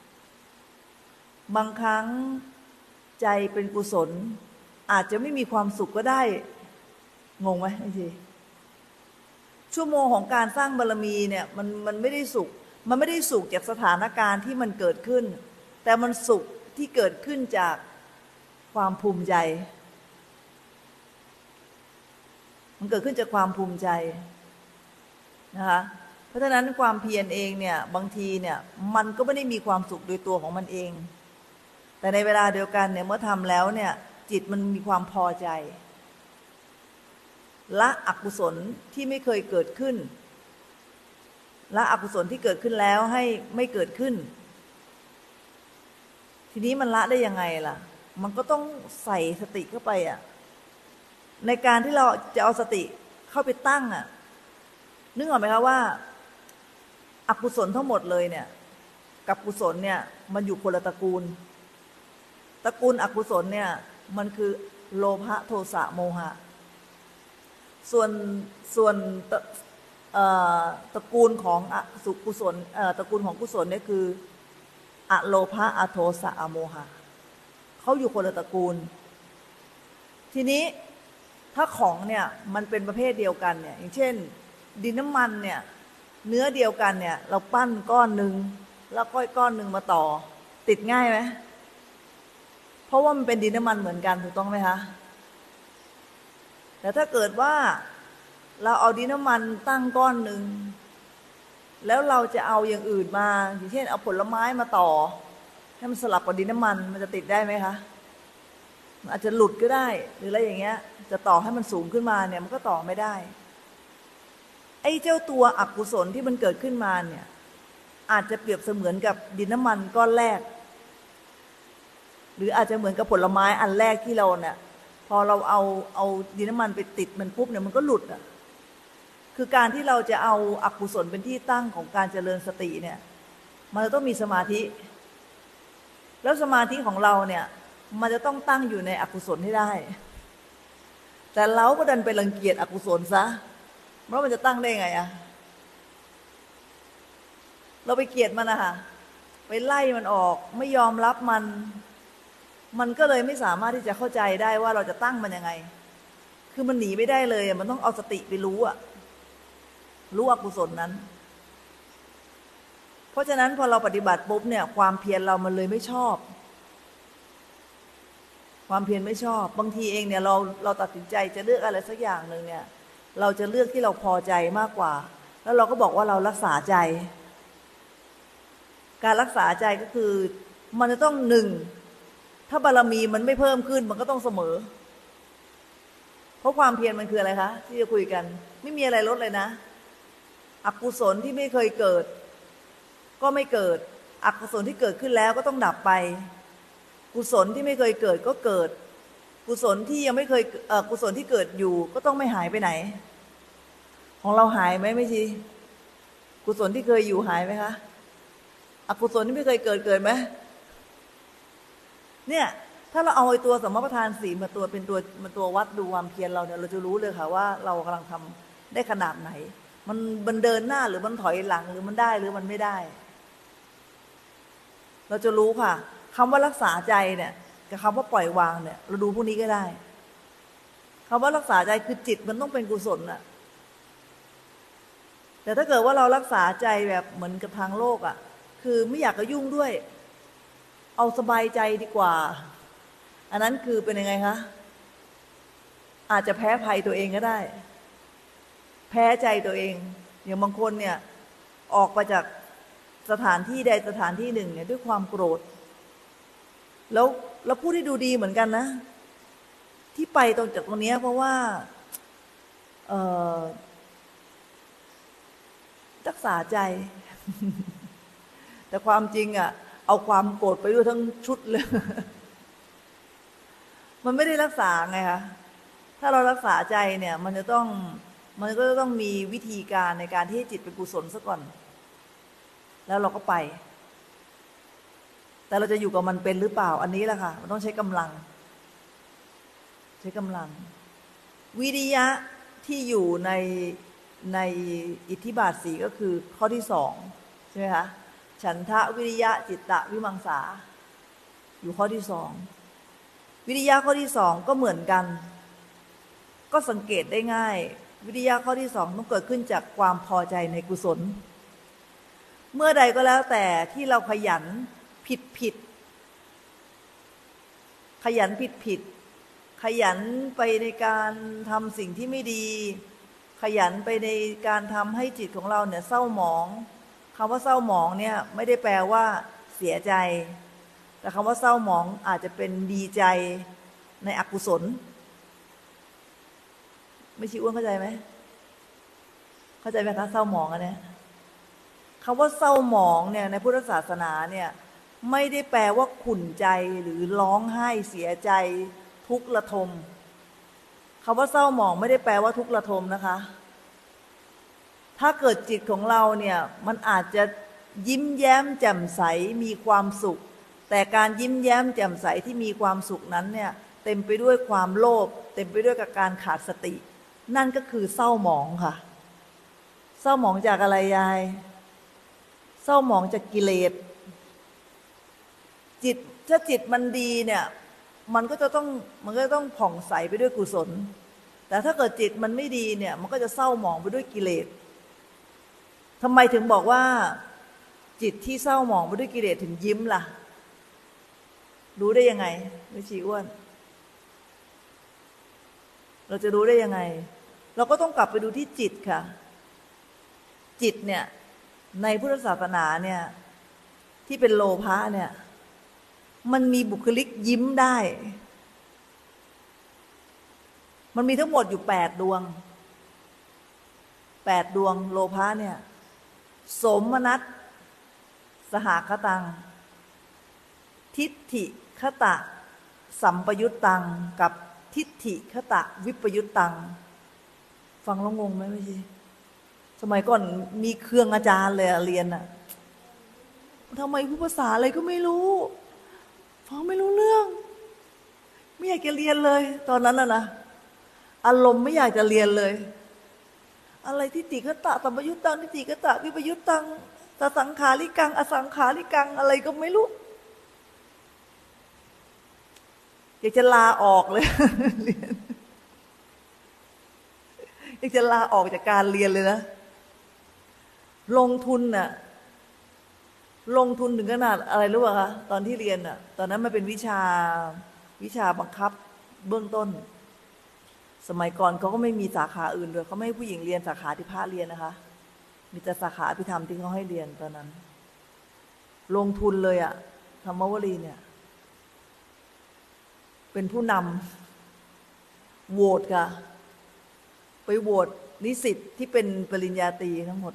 บางครั้งใจเป็นกุศลอาจจะไม่มีความสุขก็ได้งงไหมไอ้ทีชั่วโมงของการสร้างบารมีเนี่ยมันไม่ได้สุขจากสถานการณ์ที่มันเกิดขึ้นแต่มันสุขที่เกิดขึ้นจากความภูมิใจมันเกิดขึ้นจากความภูมิใจนะคะเพราะฉะนั้นความเพียรเองเนี่ยบางทีเนี่ยมันก็ไม่ได้มีความสุขโดยตัวของมันเองแต่ในเวลาเดียวกันเนี่ยเมื่อทำแล้วเนี่ยจิตมันมีความพอใจละอกุศลที่ไม่เคยเกิดขึ้นละอกุศลที่เกิดขึ้นแล้วให้ไม่เกิดขึ้นทีนี้มันละได้ยังไงล่ะมันก็ต้องใส่สติเข้าไปอ่ะในการที่เราจะเอาสติเข้าไปตั้งอ่ะนึกออกไหมคะว่าอกุศลทั้งหมดเลยเนี่ยกับกุศลเนี่ยมันอยู่คนละตระกูลอกุศลเนี่ยมันคือโลภะโทสะโมหะส่วนตระกูลของสุกุศลตระกูลของกุศลเนี่ยคืออโลภะอโทสะอโมหะเขาอยู่คนละตระกูลทีนี้ถ้าของเนี่ยมันเป็นประเภทเดียวกันเนี่ยอย่างเช่นดินน้ำมันเนี่ยเนื้อเดียวกันเนี่ยเราปั้นก้อนหนึ่งแล้วก้อยก้อนหนึ่งมาต่อติดง่ายไหมเพราะว่ามันเป็นดินน้ำมันเหมือนกันถูกต้องไหมคะแต่ถ้าเกิดว่าเราเอาดินน้ำมันตั้งก้อนหนึ่งแล้วเราจะเอาอย่างอื่นมาอย่างเช่นเอาผลไม้มาต่อให้มันสลับกับดินน้ำมันจะติดได้ไหมคะมันอาจจะหลุดก็ได้หรืออะไรอย่างเงี้ยจะต่อให้มันสูงขึ้นมาเนี่ยมันก็ต่อไม่ได้ไอ้เจ้าตัวอกุศลที่มันเกิดขึ้นมาเนี่ยอาจจะเปรียบเสมือนกับดินน้ำมันก้อนแรกหรืออาจจะเหมือนกับผลไม้อันแรกที่เราเนี่ยพอเราเอาดินน้ำมันไปติดมันปุ๊บเนี่ยมันก็หลุดอ่ะคือการที่เราจะเอาอกุศลเป็นที่ตั้งของการเจริญสติเนี่ยมันจะต้องมีสมาธิแล้วสมาธิของเราเนี่ยมันจะต้องตั้งอยู่ในอกุศลให้ได้แต่เราก็ดันไปรังเกียจอกุศลซะแล้วมันจะตั้งได้ไงอะเราไปเกลียดมันนะคะไปไล่มันออกไม่ยอมรับมันก็เลยไม่สามารถที่จะเข้าใจได้ว่าเราจะตั้งมันยังไงคือมันหนีไม่ได้เลยมันต้องเอาสติไปรู้อะรู้อกุศลนั้นเพราะฉะนั้นพอเราปฏิบัติปุ๊บเนี่ยความเพียรเรามันเลยไม่ชอบความเพียรไม่ชอบบางทีเองเนี่ยเราตัดสินใจจะเลือกอะไรสักอย่างหนึ่งเนี่ยเราจะเลือกที่เราพอใจมากกว่าแล้วเราก็บอกว่าเรารักษาใจการรักษาใจก็คือมันจะต้องหนึ่งถ้าบารมีมันไม่เพิ่มขึ้นมันก็ต้องเสมอเพราะความเพียรมันคืออะไรคะที่จะคุยกันไม่มีอะไรลดเลยนะอกุศลที่ไม่เคยเกิดก็ไม่เกิดอกุศลที่เกิดขึ้นแล้วก็ต้องดับไปกุศลที่ไม่เคยเกิดก็เกิดกุศลที่ยังไม่เคยกุศลที่เกิดอยู่ก็ต้องไม่หายไปไหนของเราหายไหมไม่ชีกุศลที่เคยอยู่หายไหมคะอกุศลที่ไม่เคยเกิดไหมเนี่ยถ้าเราเอาไอ้ตัวสัมมาประธานสี่มาตัวเป็นตัววัดดูความเพียรเราเนี่ยเราจะรู้เลยค่ะว่าเรากำลังทำได้ขนาดไหนมันเดินหน้าหรือมันถอยหลังหรือมันได้หรือมันไม่ได้เราจะรู้ค่ะคำว่ารักษาใจเนี่ยกับคำว่าปล่อยวางเนี่ยเราดูพวกนี้ก็ได้คำว่ารักษาใจคือจิตมันต้องเป็นกุศลน่ะแต่ถ้าเกิดว่าเรารักษาใจแบบเหมือนกับทางโลกอ่ะคือไม่อยากจะยุ่งด้วยเอาสบายใจดีกว่าอันนั้นคือเป็นยังไงคะอาจจะแพ้ภัยตัวเองก็ได้แพ้ใจตัวเองอย่างบางคนเนี่ยออกไปจากสถานที่ใดสถานที่หนึ่งเนี่ยด้วยความโกรธแล้วพูดให้ดูดีเหมือนกันนะที่ไปตรงจากตรงนี้เพราะว่ารักษาใจ แต่ความจริงอ่ะเอาความโกรธไปด้วยทั้งชุดเลย มันไม่ได้รักษาไงคะถ้าเรารักษาใจเนี่ยมันก็จะต้องมีวิธีการในการที่จิตเป็นกุศลซะก่อนแล้วเราก็ไปแต่เราจะอยู่กับมันเป็นหรือเปล่าอันนี้แหละค่ะมันต้องใช้กำลังวิริยะที่อยู่ในอิทธิบาทสี่ก็คือข้อที่สองใช่ไหมคะฉันทะวิริยะจิตตะวิมังสาอยู่ข้อที่สองวิริยะข้อที่สองก็เหมือนกันก็สังเกตได้ง่ายวิริยะข้อที่สองต้องเกิดขึ้นจากความพอใจในกุศลเมื่อใดก็แล้วแต่ที่เราขยันผิดขยันไปในการทำสิ่งที่ไม่ดีขยันไปในการทำให้จิตของเราเนี่ยเศร้าหมองคำว่าเศร้าหมองเนี่ยไม่ได้แปลว่าเสียใจแต่คำว่าเศร้าหมองอาจจะเป็นดีใจในอกุศลไม่ชี้อ้วนเข้าใจไหมเข้าใจไหมคะเศร้าหมองอันนี้คำว่าเศร้าหมองเนี่ยในพุทธศาสนาเนี่ยไม่ได้แปลว่าขุ่นใจหรือร้องไห้เสียใจทุกข์ระทมคำว่าเศร้าหมองไม่ได้แปลว่าทุกข์ระทมนะคะถ้าเกิดจิตของเราเนี่ยมันอาจจะยิ้มแย้มแจ่มใสมีความสุขแต่การยิ้มแย้มแจ่มใสที่มีความสุขนั้นเนี่ยเต็มไปด้วยความโลภเต็มไปด้วยกับการขาดสตินั่นก็คือเศร้าหมองค่ะเศร้าหมองจากอะไรยายเศร้าหมองจากกิเลสจิตถ้าจิตมันดีเนี่ยมันก็ต้องผ่องใสไปด้วยกุศลแต่ถ้าเกิดจิตมันไม่ดีเนี่ยมันก็จะเศร้าหมองไปด้วยกิเลสทำไมถึงบอกว่าจิตที่เศร้าหมองไปด้วยกิเลสถึงยิ้มล่ะรู้ได้ยังไงไม่ชี้อ้วนเราจะรู้ได้ยังไงเราก็ต้องกลับไปดูที่จิตค่ะจิตเนี่ยในพุทธศาสนาเนี่ยที่เป็นโลภะเนี่ยมันมีบุคลิกยิ้มได้มันมีทั้งหมดอยู่8 ดวง8 ดวงโลภะเนี่ยสมนัสสหคตังทิฏฐิคตะสัมปยุตตังกับทิฏฐิคตะวิปยุตตังฟังแล้วงงไหมไม่ใช่สมัยก่อนมีเครื่องอาจารย์เลยเรียนอะทำไมผู้ภาษาอะไรก็ไม่รู้ฟังไม่รู้เรื่องไม่อยากจะเรียนเลยตอนนั้นนะอารมณ์ไม่อยากจะเรียนเลยอะไรทิฏฐิคตะสัมปยุตตังทิฏฐิคตะวิปยุตตังสสังขาริกังอสังขาริกังอะไรก็ไม่รู้อยากจะลาออกเลย เรียนอยากจะลาออกจากการเรียนเลยนะลงทุนน่ะลงทุนถึงขนาดอะไรรู้ป่ะคะตอนที่เรียนน่ะตอนนั้นมันเป็นวิชาบังคับเบื้องต้นสมัยก่อนเขาก็ไม่มีสาขาอื่นด้วยเขาไม่ให้ผู้หญิงเรียนสาขาที่พระเรียนนะคะมีแต่สาขาอภิธรรมที่เขาให้เรียนตอนนั้นลงทุนเลยอะธรรมวลีเนี่ยเป็นผู้นำโหวตค่ะไปโหวตนิสิตที่เป็นปริญญาตรีทั้งหมด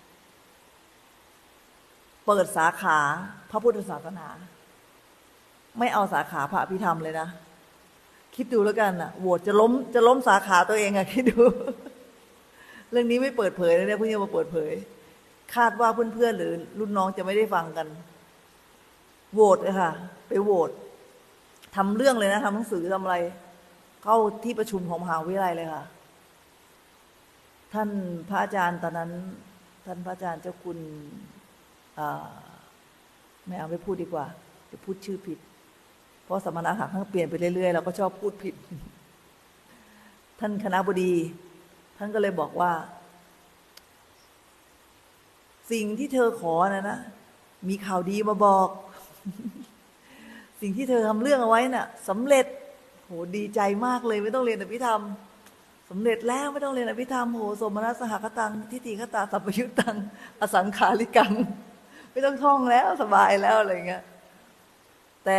เปิดสาขาพระพุทธศาสนาไม่เอาสาขาพระอภิธรรมเลยนะคิดดูแล้วกันอะโหวตจะล้มสาขาตัวเองอะคิดดูเรื่องนี้ไม่เปิดเผยเลยเนี่ยเพิ่งจะมาเปิดเผยคาดว่าเพื่อนๆหรือรุ่นน้องจะไม่ได้ฟังกันโหวตเลยค่ะไปโหวตทำเรื่องเลยนะทำหนังสือทำอะไรเข้าที่ประชุมของมหาวิทยาลัยเลยค่ะท่านพระอาจารย์ตอนนั้นท่านพระอาจารย์เจ้าคุณไม่เอาไปพูดดีกว่าจะพูดชื่อผิดเพราะสมณศักดิ์ท่านเปลี่ยนไปเรื่อยๆเราก็ชอบพูดผิดท่านคณบดีท่านก็เลยบอกว่าสิ่งที่เธอขอนะมีข่าวดีมาบอก สิ่งที่เธอทำเรื่องเอาไว้น่ะสำเร็จโหดีใจมากเลยไม่ต้องเรียนอภิธรรมสำเร็จแล้วไม่ต้องเรียนอภิธรรมโหสมนัสสหคตังทิฏฐิคตาสัพพยุตตังอสังขาริกังไม่ต้องท่องแล้วสบายแล้วอะไรเงี้ยแต่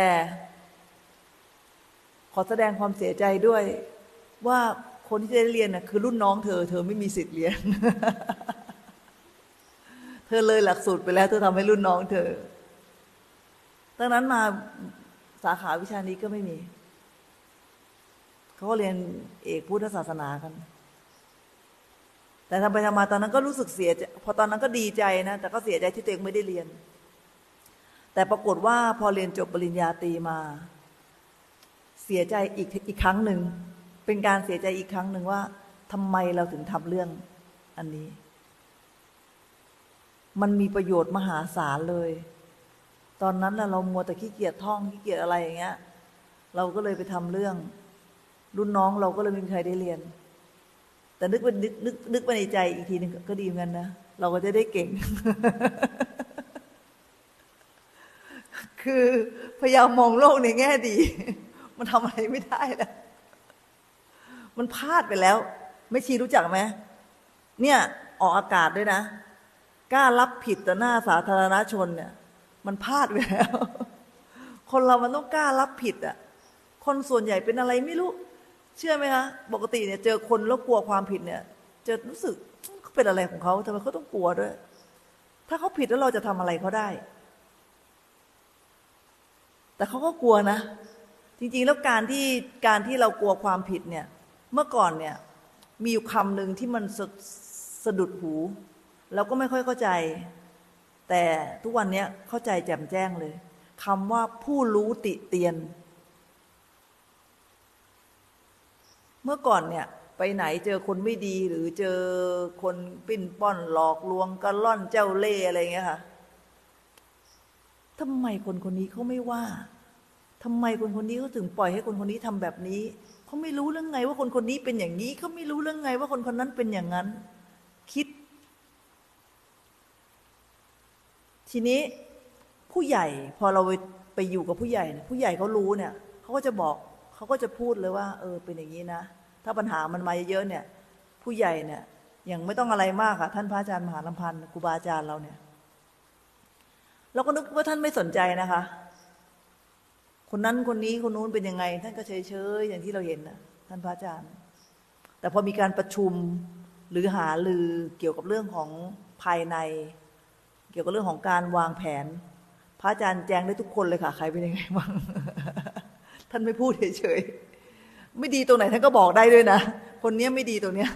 ขอแสดงความเสียใจด้วยว่าคนที่จะได้เรียนน่ะคือรุ่นน้องเธอไม่มีสิทธิ์เรียน เธอเลยหลักสูตรไปแล้วเธอทำให้รุ่นน้องเธอตั้งนั้นมาสาขาวิชานี้ก็ไม่มีเขาก็เรียนเอกพุทธศาสนากันแต่ทำไปทำมาตอนนั้นก็รู้สึกเสียใจพอตอนนั้นก็ดีใจนะแต่ก็เสียใจที่ตัวเองไม่ได้เรียนแต่ปรากฏว่าพอเรียนจบปริญญาตรีมาเสียใจอีกครั้งหนึ่งเป็นการเสียใจอีกครั้งหนึ่งว่าทำไมเราถึงทำเรื่องอันนี้มันมีประโยชน์มหาศาลเลยตอนนั้นเรามัวแต่ขี้เกียจท่องขี้เกียจอะไรอย่างเงี้ยเราก็เลยไปทำเรื่องรุ่นน้องเราก็เลยไม่มีใครได้เรียนแต่นึกไปในใจอีกทีนึงก็ดีเหมือนกันนะเราก็จะได้เก่ง คือพยายามมองโลกในแง่ดีมันทำอะไรไม่ได้แล้วมันพลาดไปแล้วไม่ชีรู้จักไหมเนี่ยออกอากาศด้วยนะกล้ารับผิดต่อหน้าสาธารณชนเนี่ยมันพลาดไปแล้วคนเรามันต้องกล้ารับผิดอ่ะคนส่วนใหญ่เป็นอะไรไม่รู้เชื่อไหมคะปกติเนี่ยเจอคนแล้วกลัวความผิดเนี่ยจะรู้สึกเขาเป็นอะไรของเขาทำไมเขาต้องกลัวด้วยถ้าเขาผิดแล้วเราจะทำอะไรเขาได้แต่เขาก็กลัวนะจริงๆแล้วการที่เรากลัวความผิดเนี่ยเมื่อก่อนเนี่ยมีอยู่คำหนึ่งที่มันสะดุดหูเราก็ไม่ค่อยเข้าใจแต่ทุกวันนี้เข้าใจแจ่มแจ้งเลยคำว่าผู้รู้ติเตียนเมื่อก่อนเนี่ยไปไหนเจอคนไม่ดีหรือเจอคนปิ้นป้อนหลอกลวงกระล่อนเจ้าเล่ห์อะไรเงี้ยค่ะทำไมคนคนนี้เขาไม่ว่าทำไมคนคนนี้เขาถึงปล่อยให้คนคนนี้ทำแบบนี้เขาไม่รู้เรื่องไงว่าคนคนนี้เป็นอย่างนี้เขาไม่รู้เรื่องไงว่าคนคนนั้นเป็นอย่างนั้นคิดทีนี้ผู้ใหญ่พอเราไปอยู่กับผู้ใหญ่ผู้ใหญ่เขารู้เนี่ยเขาก็จะบอกเขาก็จะพูดเลยว่าเป็นอย่างนี้นะถ้าปัญหามันมาเยอะๆเนี่ยผู้ใหญ่เนี่ยอย่างไม่ต้องอะไรมากค่ะท่านพระอาจารย์มหาลำพันธ์ครูบาอาจารย์เราเนี่ยเราก็นึกว่าท่านไม่สนใจนะคะ คนนั้นคนนี้คนนู้นเป็นยังไงท่านก็เฉยๆอย่างที่เราเห็นนะท่านพระอาจารย์แต่พอมีการประชุมหรือหารือเกี่ยวกับเรื่องของภายในเกี่ยวกับเรื่องของการวางแผนพระอาจารย์แจ้งได้ทุกคนเลยค่ะใครเป็นยังไงบ้าง ท่านไม่พูดเฉยๆไม่ดีตรงไหนท่านก็บอกได้ด้วยนะคนนี้ไม่ดีตรงเนี้ย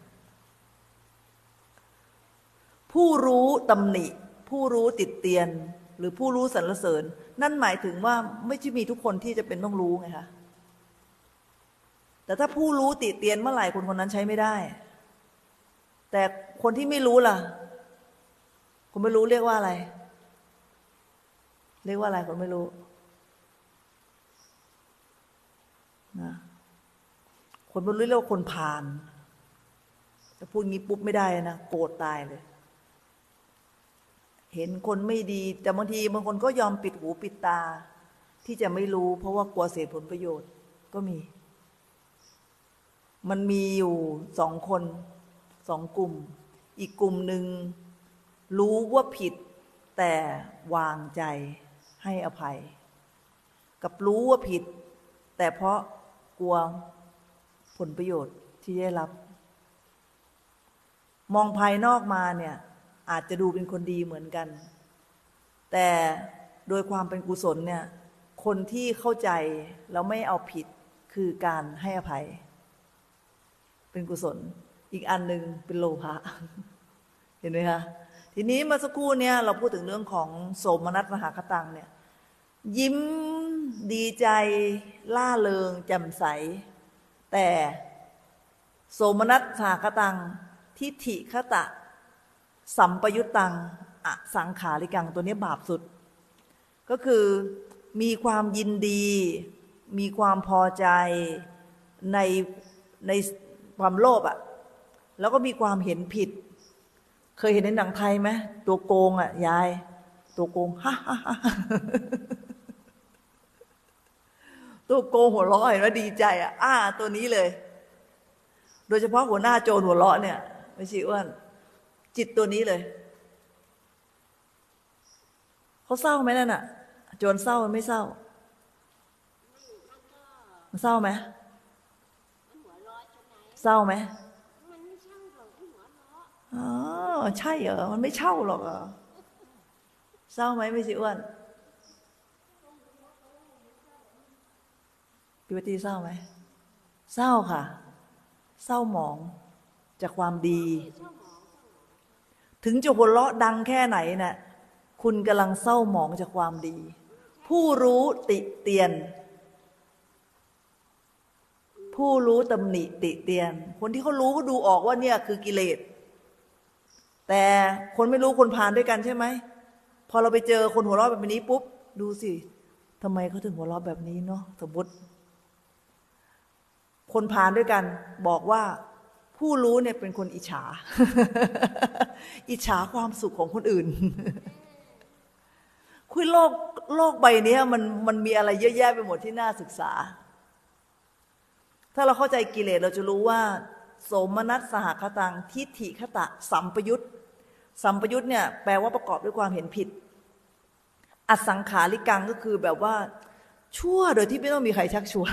ผู้รู้ตำหนิผู้รู้ติดเตียนหรือผู้รู้สรรเสริญนั่นหมายถึงว่าไม่ใช่มีทุกคนที่จะเป็นต้องรู้ไงคะแต่ถ้าผู้รู้ติเตียนเมื่อไหร่คนคนนั้นใช้ไม่ได้แต่คนที่ไม่รู้ล่ะคนไม่รู้เรียกว่าอะไรเรียกว่าอะไรคนไม่รู้นะคนไม่รู้เรียกว่าคนผ่านแต่พูดงี้ปุ๊บไม่ได้นะโกรธตายเลยเห็นคนไม่ดีแต่บางทีบางคนก็ยอมปิดหูปิดตาที่จะไม่รู้เพราะว่ากลัวเสียผลประโยชน์ก็มีมันมีอยู่2 คน2 กลุ่มอีกกลุ่มหนึ่งรู้ว่าผิดแต่วางใจให้อภัยกับรู้ว่าผิดแต่เพราะกลัวผลประโยชน์ที่ได้รับมองภายนอกมาเนี่ยอาจจะดูเป็นคนดีเหมือนกันแต่โดยความเป็นกุศลเนี่ยคนที่เข้าใจแล้วไม่เอาผิดคือการให้อภัยเป็นกุศลอีกอันหนึ่งเป็นโลภะเห็นไหมคะทีนี้เมื่อสักครู่เนี่ยเราพูดถึงเรื่องของโสมนัสมหคตังเนี่ยยิ้มดีใจล่าเริงแจ่มใสแต่โสมนัสมหคตังทิฏฐิคตะสัมปยุตตังอสังขาริกังตัวนี้บาปสุดก็คือมีความยินดีมีความพอใจในความโลภอ่ะแล้วก็มีความเห็นผิดเคยเห็นในหนังไทยไหมตัวโกงอ่ะยายตัวโกงฮ่าฮ่าฮ่าตัวโกงหัวเราะเห็นว่าดีใจอ่ะตัวนี้เลยโดยเฉพาะหัวหน้าโจรหัวเราะเนี่ยไม่ใช่อ้วนจิตตัวนี้เลยเขาเศร้าไหมนั่นน่ะโจรเศร้าไม่เศร้ามันเศร้าไหมเศร้าไหมอ๋อใช่เหรอมันไม่เช่าหรอกเศร้าไหมไม่ใช่อ้วนพี่ปฏิเศร้าไหมเศร้าค่ะเศร้าหมองจากความดีถึงจะหัวเราะดังแค่ไหนน่ะคุณกำลังเศร้าหมองจากความดีผู้รู้ติเตียนผู้รู้ตำหนิติเตียนคนที่เขารู้เขาดูออกว่าเนี่ยคือกิเลสแต่คนไม่รู้คนผ่านด้วยกันใช่ไหมพอเราไปเจอคนหัวเราะแบบนี้ปุ๊บดูสิทำไมเขาถึงหัวเราะแบบนี้เนาะสมมติคนผ่านด้วยกันบอกว่าผู้รู้เนี่ยเป็นคนอิจฉา อิจฉาความสุขของคนอื่น คุยโลกใบนี้มันมีอะไรเยอะแยะไปหมดที่น่าศึกษาถ้าเราเข้าใจกิเลสเราจะรู้ว่าโสมนัสสหคตังทิฏฐิคตะสัมปยุตสัมปยุตเนี่ยแปลว่าประกอบด้วยความเห็นผิดอสังขาริกังก็คือแบบว่าชั่วโดยที่ไม่ต้องมีใครชักชวน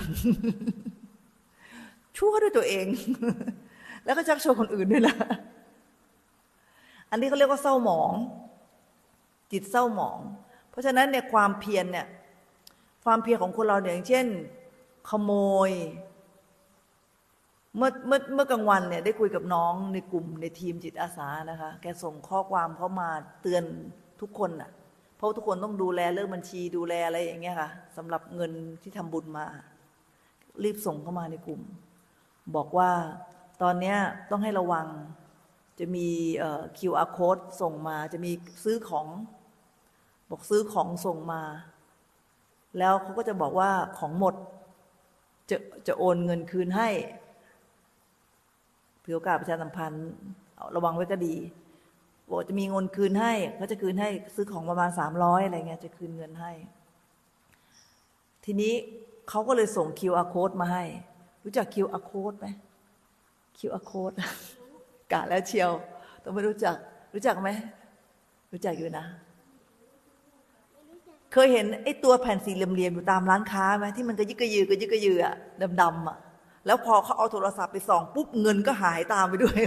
ชั่วด้วยตัวเอง แล้วก็ชักชวนคนอื่นด้วยนะอันนี้เขาเรียกว่าเศร้าหมองจิตเศร้าหมองเพราะฉะนั้นเนี่ยความเพียรเนี่ยความเพียรของคนเราเนี่ยอย่างเช่นขโมยเมื่อกลางวันเนี่ยได้คุยกับน้องในกลุ่มในทีมจิตอาสานะคะแกส่งข้อความเข้ามาเตือนทุกคนน่ะเพราะทุกคนต้องดูแลเรื่องบัญชีดูแลอะไรอย่างเงี้ยค่ะสำหรับเงินที่ทำบุญมารีบส่งเข้ามาในกลุ่มบอกว่าตอนนี้ต้องให้ระวังจะมีQR code ส่งมาจะมีซื้อของบอกซื้อของส่งมาแล้วเขาก็จะบอกว่าของหมดจะโอนเงินคืนให้ถือโอกาสประชาสัมพันธ์ระวังไว้ก็ดีบอกจะมีเงินคืนให้เขาจะคืนให้ซื้อของประมาณ300อะไรเงี้ยจะคืนเงินให้ทีนี้เขาก็เลยส่ง QR code มาให้รู้จัก QR code ไหม QR code กะแล้วเชียวต้องไม่รู้จักไหมรู้จักอยู่นะเคยเห็นไอ้ตัวแผ่นสี่เหลี่ยมๆอยู่ตามร้านค้าไหมที่มันกระยึกกระยืออะดำๆอะแล้วพอเขาเอาโทรศัพท์ไปส่องปุ๊บเงินก็หายตามไปด้วย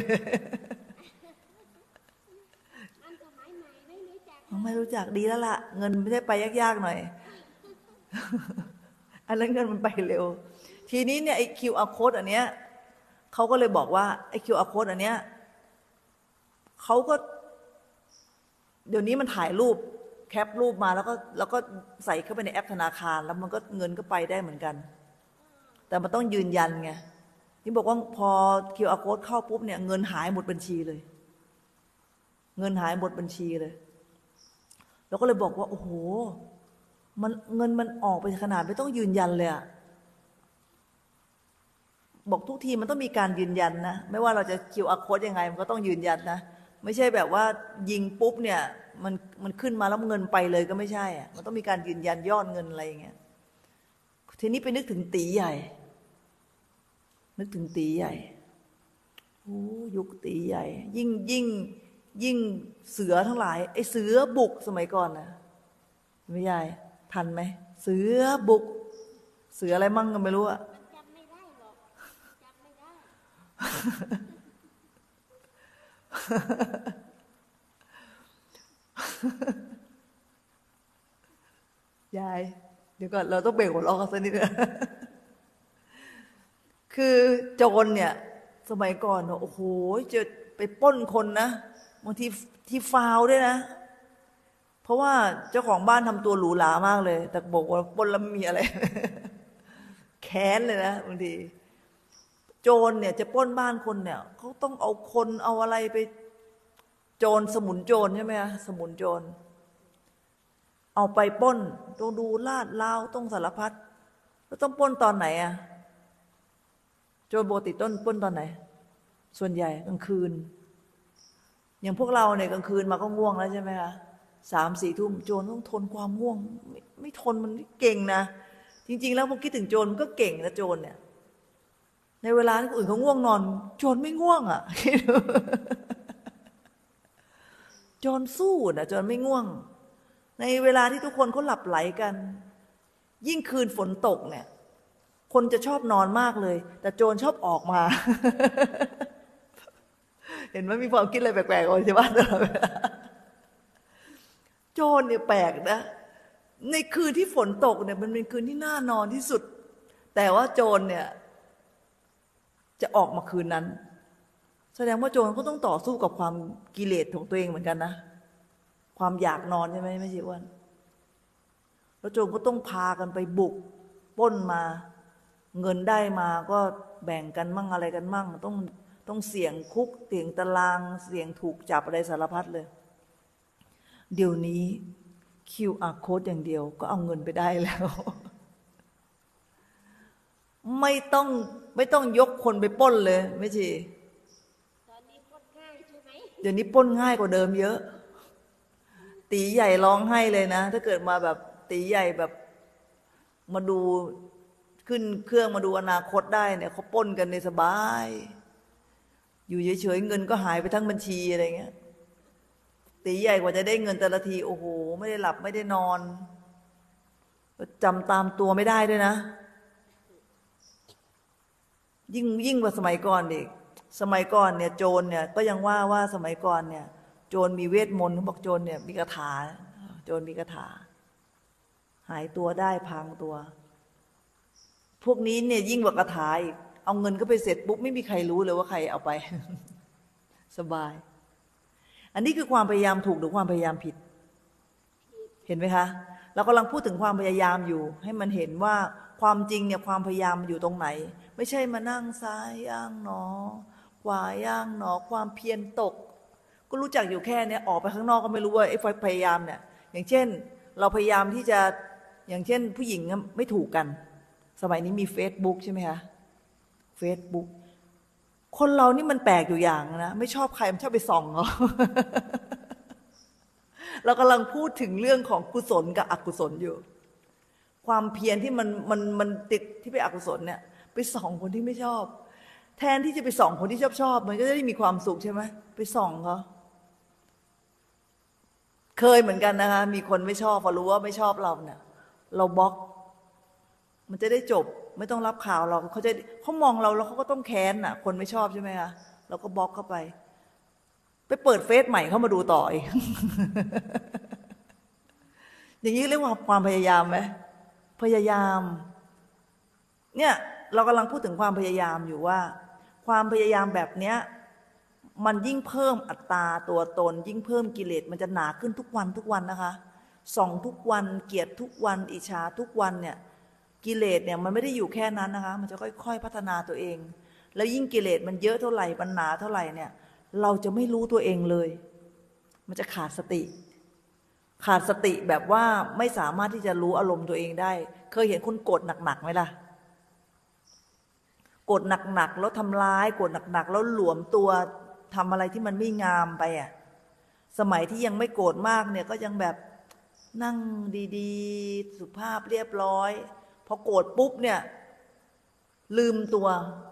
ไม่รู้จักดีแล้วล่ะเงินไม่ได้ไปยากๆหน่อย อันนั้นเงินมันไปเร็วทีนี้เนี่ยไอ้ QR code อันเนี้ยเขาก็เลยบอกว่าไอ้ QR code อันเนี้ยเขาก็เดี๋ยวนี้มันถ่ายรูปแคปรูปมาแล้วก็ใส่เข้าไปในแอปธนาคารแล้วมันก็เงินก็ไปได้เหมือนกันแต่มันต้องยืนยันไงที่บอกว่าพอ QR code เข้าปุ๊บเนี่ยเงินหายหมดบัญชีเลยเงินหายหมดบัญชีเลยเราก็เลยบอกว่าโอ้โหมันเงินมันออกไปขนาดไม่ต้องยืนยันเลยอะบอกทุกทีมันต้องมีการยืนยันนะไม่ว่าเราจะ QR code ยังไงมันก็ต้องยืนยันนะไม่ใช่แบบว่ายิงปุ๊บเนี่ยมันขึ้นมาแล้วเงินไปเลยก็ไม่ใช่อะมันต้องมีการยืนยันยอดเงินอะไรอย่างเงี้ยทีนี้ไปนึกถึงตีใหญ่นึกถึงตีใหญ่โอ้ยุคตีใหญ่ยิ่งเสือทั้งหลายไอ้เสือบุกสมัยก่อนนะไม่ใช่ทันไหมเสือบุกเสืออะไรมั่งก็ไม่รู้อะจำไม่ได้หรอกจำไม่ได้ยายเดี๋ยวก่อนเราต้องเบรกหัวเราะกันสักนิดนึงคือโจรเนี่ยสมัยก่อนโอ้โหจะไปปล้นคนนะบางทีที่ฟาวด้วยนะเพราะว่าเจ้าของบ้านทำตัวหรูหรามากเลยแต่บอกว่าปล้นแล้วไม่มีอะไร แค้นเลยนะบางทีโจรเนี่ยจะปล้นบ้านคนเนี่ยเขาต้องเอาคนเอาอะไรไปโจรสมุนโจรใช่ไหมคะสมุนโจรเอาไปปล้นต้องดูลาดลาวต้องสารพัดแล้วต้องปล้นตอนไหนอะโจรปกติต้นปล้นตอนไหนส่วนใหญ่กลางคืนอย่างพวกเราเนี่ยกลางคืนมาก็ง่วงแล้วใช่ไหมคะ3-4 ทุ่มโจรต้องทนความง่วงไม่ทนมันเก่งนะจริงๆแล้วพอคิดถึงโจรมันก็เก่งนะโจรเนี่ยในเวลาที่คนอื่นเขาง่วงนอนโจรไม่ง่วงอ่ะ โจรสู้นะโจรไม่ง่วงในเวลาที่ทุกคนเขาหลับไหลกันยิ่งคืนฝนตกเนี่ยคนจะชอบนอนมากเลยแต่โจรชอบออกมา เห็นไหมมีความคิดอะไรแปลกๆใช่ไหมโจรเนี่ยแปลกนะในคืนที่ฝนตกเนี่ยมันเป็นคืนที่น่านอนที่สุดแต่ว่าโจรเนี่ยจะออกมาคืนนั้นแสดงว่าโจรก็ต้องต่อสู้กับความกิเลสของตัวเองเหมือนกันนะความอยากนอนใช่ไหมไม่ใช่อ้วนแล้วโจรก็ต้องพากันไปบุกปล้นมาเงินได้มาก็แบ่งกันมั่งอะไรกันมั่งต้องเสี่ยงคุกเสี่ยงตารางเสี่ยงถูกจับอะไรสารพัดเลยเดี๋ยวนี้ QR code อย่างเดียวก็เอาเงินไปได้แล้ว ไม่ต้องยกคนไปปล้นเลยไม่ใช่ตอนนี้ปล้นง่ายใช่ไหมเดี๋ยวนี้ปล้นง่ายกว่าเดิมเยอะตีใหญ่ร้องไห้เลยนะถ้าเกิดมาแบบตีใหญ่แบบมาดูขึ้นเครื่องมาดูอนาคตได้เนี่ยเขาปล้นกันในสบายอยู่เฉยๆเงินก็หายไปทั้งบัญชีอะไรเงี้ยตีใหญ่กว่าจะได้เงินแต่ละทีโอ้โหไม่ได้หลับไม่ได้นอนจำตามตัวไม่ได้ด้วยนะยิ่งกว่าสมัยก่อนอีกสมัยก่อนเนี่ยโจรเนี่ยก็ยังว่าสมัยก่อนเนี่ยโจรมีเวทมนต์เขาบอกโจรเนี่ยมีคาถาโจรมีคาถาหายตัวได้พางตัวพวกนี้เนี่ยยิ่งกว่าคาถาอีกเอาเงินก็ไปเสร็จปุ๊บไม่มีใครรู้เลยว่าใครเอาไป สบายอันนี้คือความพยายามถูกหรือความพยายามผิดเห็นไหมคะเรากำลังพูดถึงความพยายามอยู่ให้มันเห็นว่าความจริงเนี่ยความพยายามอยู่ตรงไหนไม่ใช่มานั่งซ้ายย่างหนอขวาย่างหนอความเพียรตกก็รู้จักอยู่แค่นี้ออกไปข้างนอกก็ไม่รู้ว่าไอ้พยายามเนี่ยอย่างเช่นเราพยายามที่จะอย่างเช่นผู้หญิงไม่ถูกกันสมัยนี้มี Facebook ใช่ไหมคะ Facebook คนเรานี่มันแปลกอยู่อย่างนะไม่ชอบใครมันชอบไปส่องเขา เรากำลังพูดถึงเรื่องของกุศลกับอกุศลอยู่ความเพียรที่มันติดที่ไปอกุศลเนี่ยไปส่องคนที่ไม่ชอบแทนที่จะไปส่องคนที่ชอบมันก็จะได้มีความสุขใช่ไหมไปส่องเขาเคยเหมือนกันนะคะมีคนไม่ชอบพอรู้ว่าไม่ชอบเราเนี่ยเราบล็อกมันจะได้จบไม่ต้องรับข่าวเราเขามองเราแล้วเขาก็ต้องแค้นน่ะคนไม่ชอบใช่ไหมคะเราก็บล็อกเข้าไปเปิดเฟซใหม่เข้ามาดูต่ออีก อย่างนี้เรียกว่าความพยายามไหมพยายามเนี่ยเรากำลังพูดถึงความพยายามอยู่ว่าความพยายามแบบเนี้ยมันยิ่งเพิ่มอัตราตัวตนยิ่งเพิ่มกิเลสมันจะหนาขึ้นทุกวันนะคะส่องทุกวันเกลียดทุกวันอิจฉาทุกวันเนี่ยกิเลสเนี่ยมันไม่ได้อยู่แค่นั้นนะคะมันจะค่อยๆพัฒนาตัวเองแล้วยิ่งกิเลสมันเยอะเท่าไหร่มันหนาเท่าไหร่เนี่ยเราจะไม่รู้ตัวเองเลยมันจะขาดสติแบบว่าไม่สามารถที่จะรู้อารมณ์ตัวเองได้เคยเห็นคนโกรธหนักๆไหมล่ะโกรธหนักๆแล้วทำร้ายโกรธหนักๆแล้วหลวมตัวทำอะไรที่มันไม่งามไปอ่ะสมัยที่ยังไม่โกรธมากเนี่ยก็ยังแบบนั่งดีๆสุภาพเรียบร้อยพอโกรธปุ๊บเนี่ยลืมตัว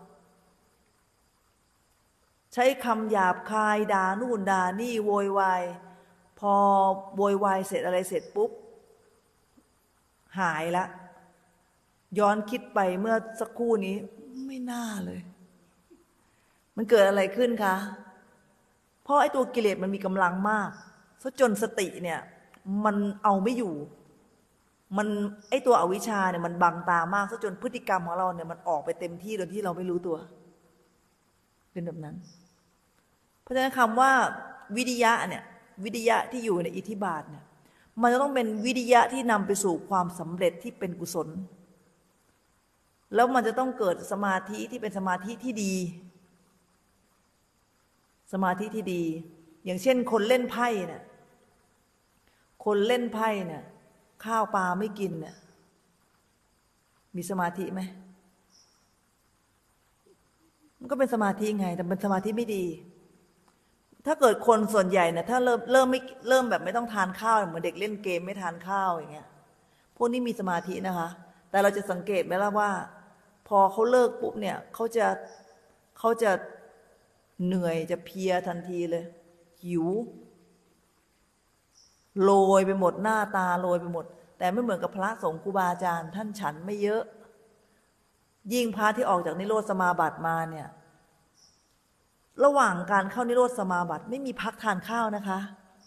ใช้คำหยาบคายด่านู่นด่านี่โวยวายพอโวยวายเสร็จอะไรเสร็จปุ๊บหายละย้อนคิดไปเมื่อสักครู่นี้ไม่น่าเลยมันเกิดอะไรขึ้นคะเพราะไอ้ตัวกิเลสมันมีกำลังมากซะจนสติเนี่ยมันเอาไม่อยู่มันไอ้ตัวอวิชชาเนี่ยมันบังตามากซะจนพฤติกรรมของเราเนี่ยมันออกไปเต็มที่โดยที่เราไม่รู้ตัวเป็นแบบนั้นเพราะฉะนั้นคำว่าวิริยะเนี่ยวิริยะที่อยู่ในอิทธิบาทเนี่ยมันจะต้องเป็นวิริยะที่นำไปสู่ความสำเร็จที่เป็นกุศลแล้วมันจะต้องเกิดสมาธิที่เป็นสมาธิที่ดีสมาธิที่ดีอย่างเช่นคนเล่นไพ่เนี่ยคนเล่นไพ่เนี่ยข้าวปลาไม่กินเนี่ยมีสมาธิไหมมันก็เป็นสมาธิไงแต่เป็นสมาธิไม่ดีถ้าเกิดคนส่วนใหญ่เนี่ยถ้าเริ่มแบบไม่ต้องทานข้าวเหมือนเด็กเล่นเกมไม่ทานข้าวอย่างเงี้ยพวกนี้มีสมาธินะคะแต่เราจะสังเกตไหมล่ะว่าพอเขาเลิกปุ๊บเนี่ยเขาจะเหนื่อยจะเพลียทันทีเลยหิวโรยไปหมดหน้าตาโรยไปหมดแต่ไม่เหมือนกับพระสงฆ์ครูบาอาจารย์ท่านฉันไม่เยอะยิ่งพระที่ออกจากนิโรธสมาบัติมาเนี่ยระหว่างการเข้านิโรธสมาบัติไม่มีพักทานข้าวนะคะ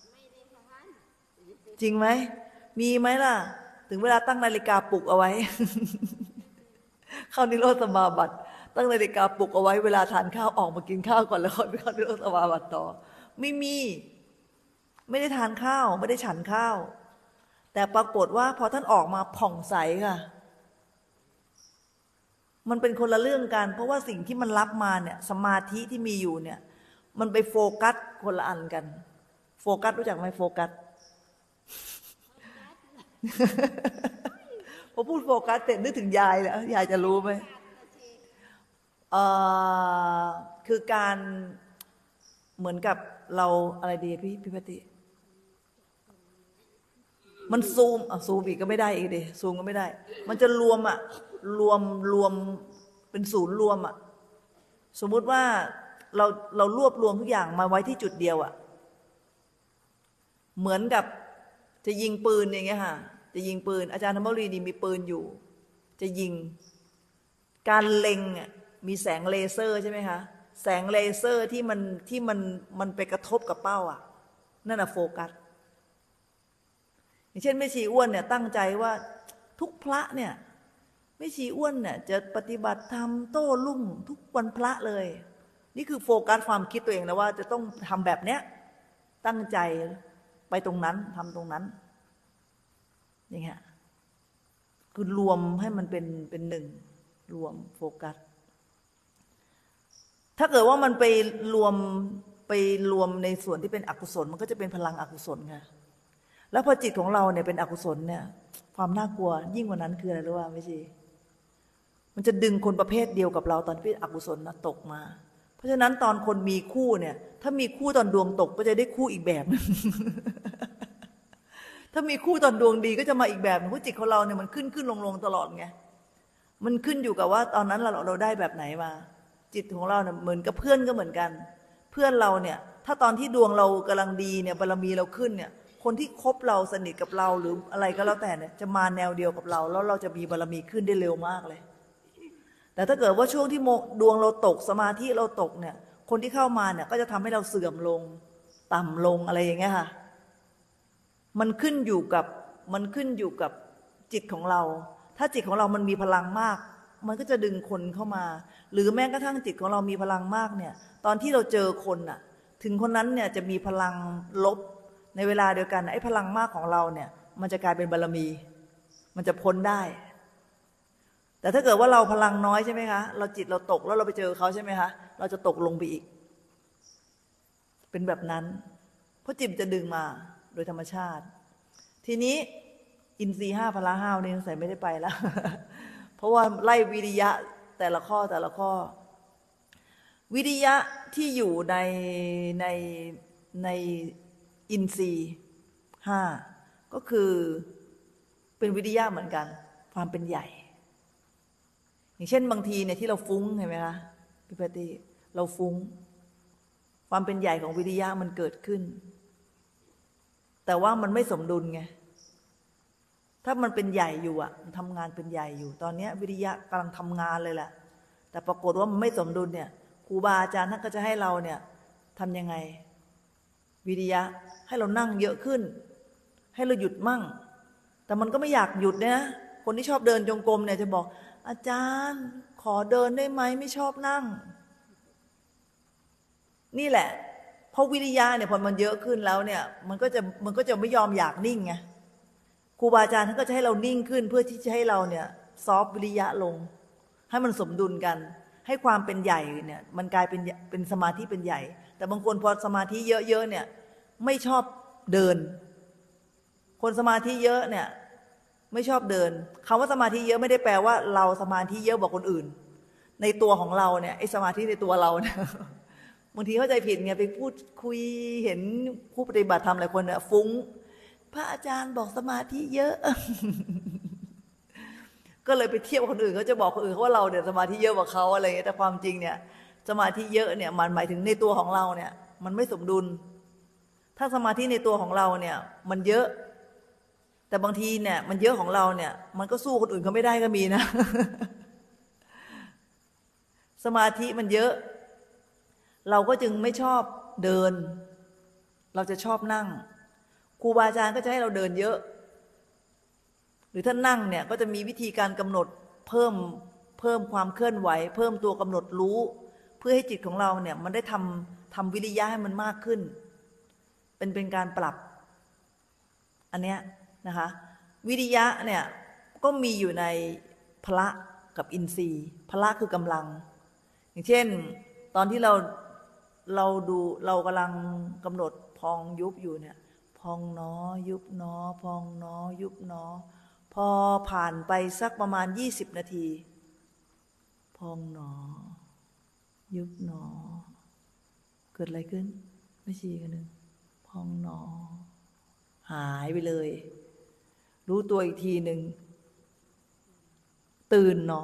จริงไหมมีไหมล่ะถึงเวลาตั้งนาฬิกาปลุกเอาไว้ เข้านิโรธสมาบัติตั้งนาฬิกาปลุกเอาไว้เวลาทานข้าวออกมากินข้าวก่อนแล้วค่อยไปเข้านิโรธสมาบัติต่อไม่ได้ทานข้าวไม่ได้ฉันข้าวแต่ปรากฏว่าพอท่านออกมาผ่องใสค่ะมันเป็นคนละเรื่องกันเพราะว่าสิ่งที่มันรับมาเนี่ยสมาธิที่มีอยู่เนี่ยมันไปโฟกัสคนละอันกันโฟกัสรู้จักไหมโฟกัส พอพูดโฟกัสเสร็จนึกถึงยายแล้วยายจะรู้ไหมคือการเหมือนกับเราอะไรดีพี่ปฏิมันซูมอีกก็ไม่ได้อีกดิซูมก็ไม่ได้มันจะรวมรวมเป็นศูนย์รวมสมมุติว่าเรารวบรวมทุกอย่างมาไว้ที่จุดเดียวเหมือนกับจะยิงปืนอย่างเงี้ยค่ะจะยิงปืนอาจารย์ธรรมรีนี่มีปืนอยู่จะยิงการเล็งมีแสงเลเซอร์ใช่ไหมคะแสงเลเซอร์ที่มันไปกระทบกับเป้านั่นโฟกัสอย่างเช่นแม่ชีอ้วนเนี่ยตั้งใจว่าทุกพระเนี่ยแม่ชีอ้วนเนี่ยจะปฏิบัติธรรมโต้รุ่งทุกวันพระเลยนี่คือโฟกัสความคิดตัวเองนะว่าจะต้องทำแบบเนี้ยตั้งใจไปตรงนั้นทำตรงนั้นอย่างเงี้ยคือรวมให้มันเป็นหนึ่งรวมโฟกัสถ้าเกิดว่ามันไปรวมในส่วนที่เป็นอกุศลมันก็จะเป็นพลังอกุศลค่ะแล้วพอจิตของเราเนี่ยเป็นอกุศลเนี่ยความน่ากลัวยิ่งกว่านั้นคืออะไรรู้ว่าไม่ใช่มันจะดึงคนประเภทเดียวกับเราตอนที่อกุศลตกมาเพราะฉะนั้นตอนคนมีคู่เนี่ยถ้ามีคู่ตอนดวงตกก็จะได้คู่อีกแบบนึง ถ้ามีคู่ตอนดวงดีก็จะมาอีกแบบนึงเพราะจิตของเราเนี่ยมันขึ้นลงตลอดไงมันขึ้นอยู่กับว่าตอนนั้นเราได้แบบไหนมาจิตของเราเนี่ยเหมือนกับเพื่อนก็เหมือนกันเพื่อนเราเนี่ยถ้าตอนที่ดวงเรากำลังดีเนี่ยบารมีเราขึ้นเนี่ยคนที่คบเราสนิทกับเราหรืออะไรก็แล้วแต่เนี่ยจะมาแนวเดียวกับเราแล้วเราจะมีบารมีขึ้นได้เร็วมากเลยแต่ถ้าเกิดว่าช่วงที่ดวงเราตกสมาธิเราตกเนี่ยคนที่เข้ามาเนี่ยก็จะทำให้เราเสื่อมลงต่ำลงอะไรอย่างเงี้ยค่ะมันขึ้นอยู่กับจิตของเราถ้าจิตของเรามันมีพลังมากมันก็จะดึงคนเข้ามาหรือแม้กระทั่งจิตของเรามีพลังมากเนี่ยตอนที่เราเจอคนน่ะถึงคนนั้นเนี่ยจะมีพลังลบในเวลาเดียวกันไอ้พลังมากของเราเนี่ยมันจะกลายเป็นบารมีมันจะพ้นได้แต่ถ้าเกิดว่าเราพลังน้อยใช่ไหมคะเราจิตเราตกแล้วเราไปเจอเขาใช่ไหมคะเราจะตกลงไปอีกเป็นแบบนั้นเพราะจิตจะดึงมาโดยธรรมชาติทีนี้อินทรีย์5พละ5นี่สงสัยไม่ได้ไปแล้ว เพราะว่าไล่วิริยะแต่ละข้อวิริยะที่อยู่ในอินทรีย์5ก็คือเป็นวิริยะเหมือนกันความเป็นใหญ่อย่างเช่นบางทีเนี่ยที่เราฟุ้งเห็นไหมคะพี่ปฏิเราฟุ้งความเป็นใหญ่ของวิริยะมันเกิดขึ้นแต่ว่ามันไม่สมดุลไงถ้ามันเป็นใหญ่อยู่อ่ะมันทำงานเป็นใหญ่อยู่ตอนนี้วิริยะกำลังทำงานเลยแหละแต่ปรากฏว่ามันไม่สมดุลเนี่ยครูบาอาจารย์ท่านก็จะให้เราเนี่ยทำยังไงวิริยะให้เรานั่งเยอะขึ้นให้เราหยุดมั่งแต่มันก็ไม่อยากหยุดนะคนที่ชอบเดินจงกรมเนี่ยจะบอกอาจารย์ขอเดินได้ไหมไม่ชอบนั่งนี่แหละเพราะวิริยะเนี่ยพอมันเยอะขึ้นแล้วเนี่ยมันก็จะไม่ยอมอยากนิ่งไงครูบาอาจารย์ท่านก็จะให้เรานิ่งขึ้นเพื่อที่จะให้เราเนี่ยซอฟวิริยะลงให้มันสมดุลกันให้ความเป็นใหญ่เนี่ยมันกลายเป็นสมาธิเป็นใหญ่แต่บางคนพอสมาธิเยอะๆเนี่ยไม่ชอบเดินคนสมาธิเยอะเนี่ยไม่ชอบเดินคำว่าสมาธิเยอะไม่ได้แปลว่าเราสมาธิเยอะกว่าคนอื่นในตัวของเราเนี่ยไอ้สมาธิในตัวเราเนี่ยบางทีเข้าใจผิดไงไปพูดคุยเห็นผู้ปฏิบัติธรรมหลายคนเนี่ยฟุ้งพระอาจารย์บอกสมาธิเยอะ ก็เลยไปเทียบคนอื่นเขาจะบอกคนอื่นว่าเราเนี่ยสมาธิเยอะกว่าเขาอะไรเงี้ยแต่ความจริงเนี่ยสมาธิเยอะเนี่ยมันหมายถึงในตัวของเราเนี่ยมันไม่สมดุลถ้าสมาธิในตัวของเราเนี่ยมันเยอะแต่บางทีเนี่ยมันเยอะของเราเนี่ยมันก็สู้คนอื่นเขาไม่ได้ก็มีนะ สมาธิมันเยอะเราก็จึงไม่ชอบเดินเราจะชอบนั่งครูบาอาจารย์ก็จะให้เราเดินเยอะหรือถ้านั่งเนี่ยก็จะมีวิธีการกำหนดเพิ่มความเคลื่อนไหวเพิ่มตัวกำหนดรู้เพื่อให้จิตของเราเนี่ยมันได้ทำวิริยะให้มันมากขึ้นเป็นการปรับอันเนี้ยนะคะวิริยะเนี่ยก็มีอยู่ในพละกับอินทรีย์พละคือกำลังอย่างเช่นตอนที่เรากำลังกำหนดพองยุบอยู่เนี่ยพองหนอยุบหนอพองหนอยุบหนอพอผ่านไปสักประมาณ20 นาทีพองหนอยุบหนอเกิดอะไรขึ้นไม่ชี้กันหนึ่งพองหนอหายไปเลยรู้ตัวอีกทีหนึ่งตื่นหนอ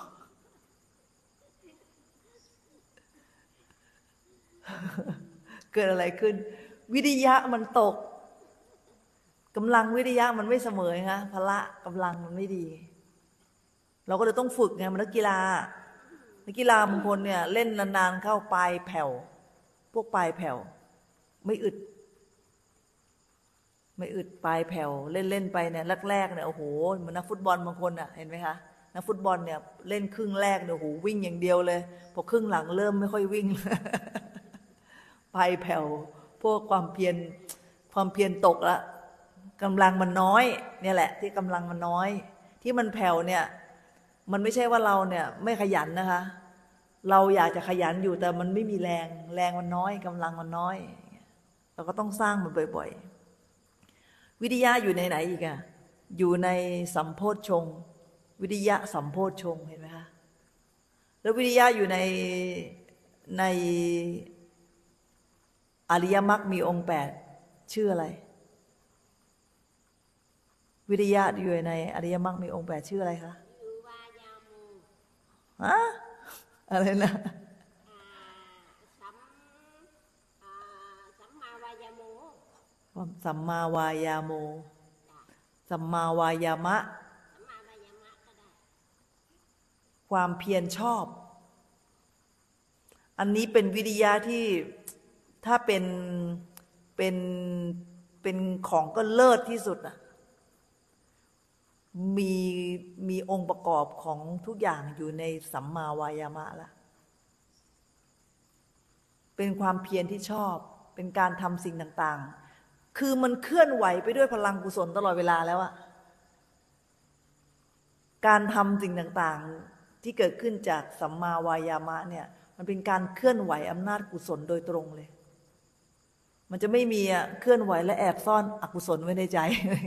เกิดอะไรขึ้นวิริยะมันตกกำลังวิริยะมันไม่เสมอไงพละกำลังมันไม่ดีเราก็เลยต้องฝึกไงมันนักกีฬาบางคนเนี่ยเล่นนานๆเข้าปลายแผ่วพวกปลายแผ่วไม่อึดปลายแผ่วเล่นไปเนี่ยแรกๆเนี่ยโอ้โหเหมือนนักฟุตบอลบางคนอ่ะเห็นไหมคะนักฟุตบอลเนี่ยเล่นครึ่งแรกเนี่ยโอ้โหวิ่งอย่างเดียวเลยพอครึ่งหลังเริ่มไม่ค่อยวิ่ง ปลายแผ่วพวกความเพียรตกละกำลังมันน้อยเนี่ยแหละที่กำลังมันน้อยที่มันแผ่วเนี่ยมันไม่ใช่ว่าเราเนี่ยไม่ขยันนะคะเราอยากจะขยันอยู่แต่มันไม่มีแรงมันน้อยกำลังมันน้อยเราก็ต้องสร้างมันบ่อยๆวิริยะอยู่ในไหนอีกอะอยู่ในสัมโพชฌงค์วิริยะสัมโพชฌงค์เห็นไหมคะแล้ววิริยะอยู่ในอริยมรรคมีองค์8ชื่ออะไรวิริยะอยู่ในอริยมรรคมีองค์8ชื่ออะไรคะฮะอะไรนะสัมมาวายโมสัมมาวายาโมสัมมาวายามะสัมมาวายามะก็ได้ความเพียรชอบ อันนี้เป็นวิริยะที่ถ้าเป็นของก็เลิศที่สุดอะมีองค์ประกอบของทุกอย่างอยู่ในสัมมาวายามะละเป็นความเพียรที่ชอบเป็นการทำสิ่งต่างๆคือมันเคลื่อนไหวไปด้วยพลังกุศลตลอดเวลาแล้วอะการทำสิ่งต่างๆที่เกิดขึ้นจากสัมมาวายามะเนี่ยมันเป็นการเคลื่อนไหวอำนาจกุศลโดยตรงเลยมันจะไม่มีเคลื่อนไหวและแอบซ่อนอกุศลไว้ในใจ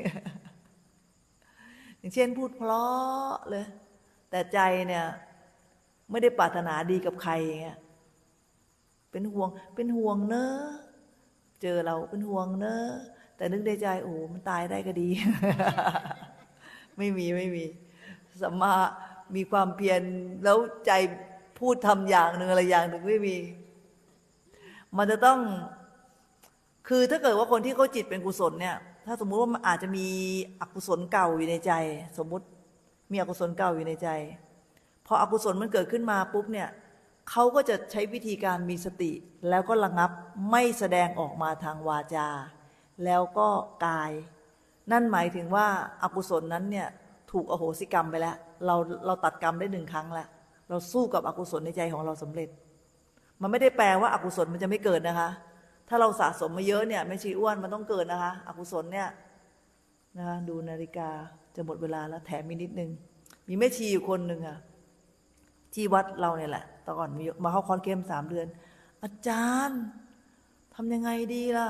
อย่างเช่นพูดเพราะเลยแต่ใจเนี่ยไม่ได้ปรารถนาดีกับใครอย่างเงี้ยเป็นห่วงเนอะเจอเราเป็นห่วงเนอะแต่นึกในใจโอ้มันตายได้ก็ดี ไม่มีสัมมามีความเพียรแล้วใจพูดทำอย่างหนึ่งอะไรอย่างหนึ่งไม่มีมันจะต้องคือถ้าเกิดว่าคนที่เขาจิตเป็นกุศลเนี่ยถ้าสมมุติว่ามันอาจจะมีอกุศลเก่าอยู่ในใจสมมุติมีอกุศลเก่าอยู่ในใจพออกุศลมันเกิดขึ้นมาปุ๊บเนี่ยเขาก็จะใช้วิธีการมีสติแล้วก็ระงับไม่แสดงออกมาทางวาจาแล้วก็กายนั่นหมายถึงว่าอกุศลนั้นเนี่ยถูกอโหสิกรรมไปแล้วเราตัดกรรมได้1 ครั้งแล้วเราสู้กับอกุศลในใจของเราสำเร็จมันไม่ได้แปลว่าอกุศลมันจะไม่เกิดนะคะถ้าเราสะสมมาเยอะเนี่ยไม่ชีอ้วนมันต้องเกิดนะคะอกุศลเนี่ยนะคะดูนาฬิกาจะหมดเวลาแล้วแถมมีนิดนึงมีแม่ชีอยู่คนหนึ่งอะที่วัดเราเนี่ยแหละตอนก่อนมาเข้าคอร์สเข้ม3 เดือนอาจารย์ทำยังไงดีล่ะ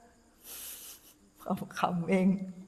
คำเอง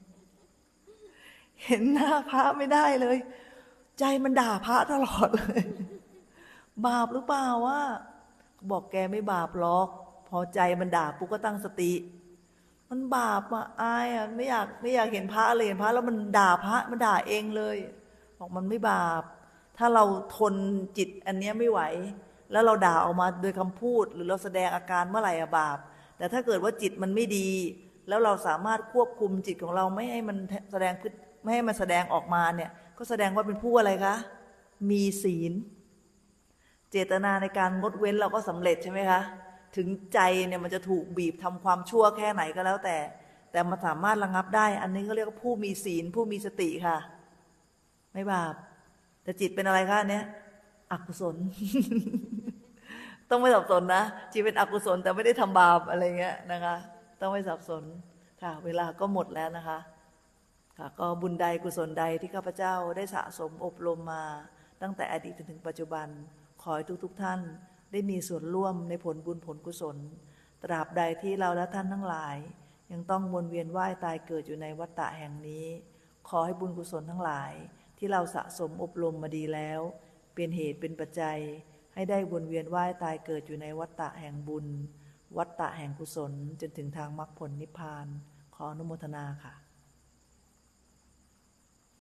เห็นหน้าพระไม่ได้เลยใจมันด่าพระตลอดเลยบาปหรือเปล่าว่าบอกแกไม่บาปหรอกพอใจมันด่าปุ๊บก็ตั้งสติมันบาปอ่ะอายอ่ะไม่อยากเห็นพระเลยเห็นพระแล้วมันด่าพระมันด่าเองเลยบอกมันไม่บาปถ้าเราทนจิตอันนี้ไม่ไหวแล้วเราด่าออกมาโดยคำพูดหรือเราแสดงอาการเมื่อไหร่อะบาปแต่ถ้าเกิดว่าจิตมันไม่ดีแล้วเราสามารถควบคุมจิตของเราไม่ให้มันแสดงไม่ให้มันแสดงออกมาเนี่ยก็แสดงว่าเป็นผู้อะไรคะมีศีลเจตนาในการงดเว้นเราก็สำเร็จใช่ไหมคะถึงใจเนี่ยมันจะถูกบีบทำความชั่วแค่ไหนก็แล้วแต่มันสามารถระงับได้อันนี้ก็เรียกว่าผู้มีศีลผู้มีสติค่ะไม่บาปแต่จิตเป็นอะไรคะเนี่ยอกุศล ต้องไม่สับสนนะจิตเป็นอกุศลแต่ไม่ได้ทำบาปอะไรเงี้ยนะคะต้องไม่สับสนค่ะเวลาก็หมดแล้วนะคะค่ะก็บุญใดกุศลใดที่ข้าพเจ้าได้สะสมอบรมมาตั้งแต่อดีตจนถึงปัจจุบันขอให้ทุกท่านได้มีส่วนร่วมในผลบุญผลกุศลตราบใดที่เราและท่านทั้งหลายยังต้องวนเวียนว่ายตายเกิดอยู่ในวัฏฏะแห่งนี้ขอให้บุญกุศลทั้งหลายที่เราสะสมอบรมมาดีแล้วเป็นเหตุเป็นปัจจัยให้ได้วนเวียนว่ายตายเกิดอยู่ในวัฏฏะแห่งบุญวัฏฏะแห่งกุศลจนถึงทางมรรคผลนิพพานขออนุโมทนาค่ะ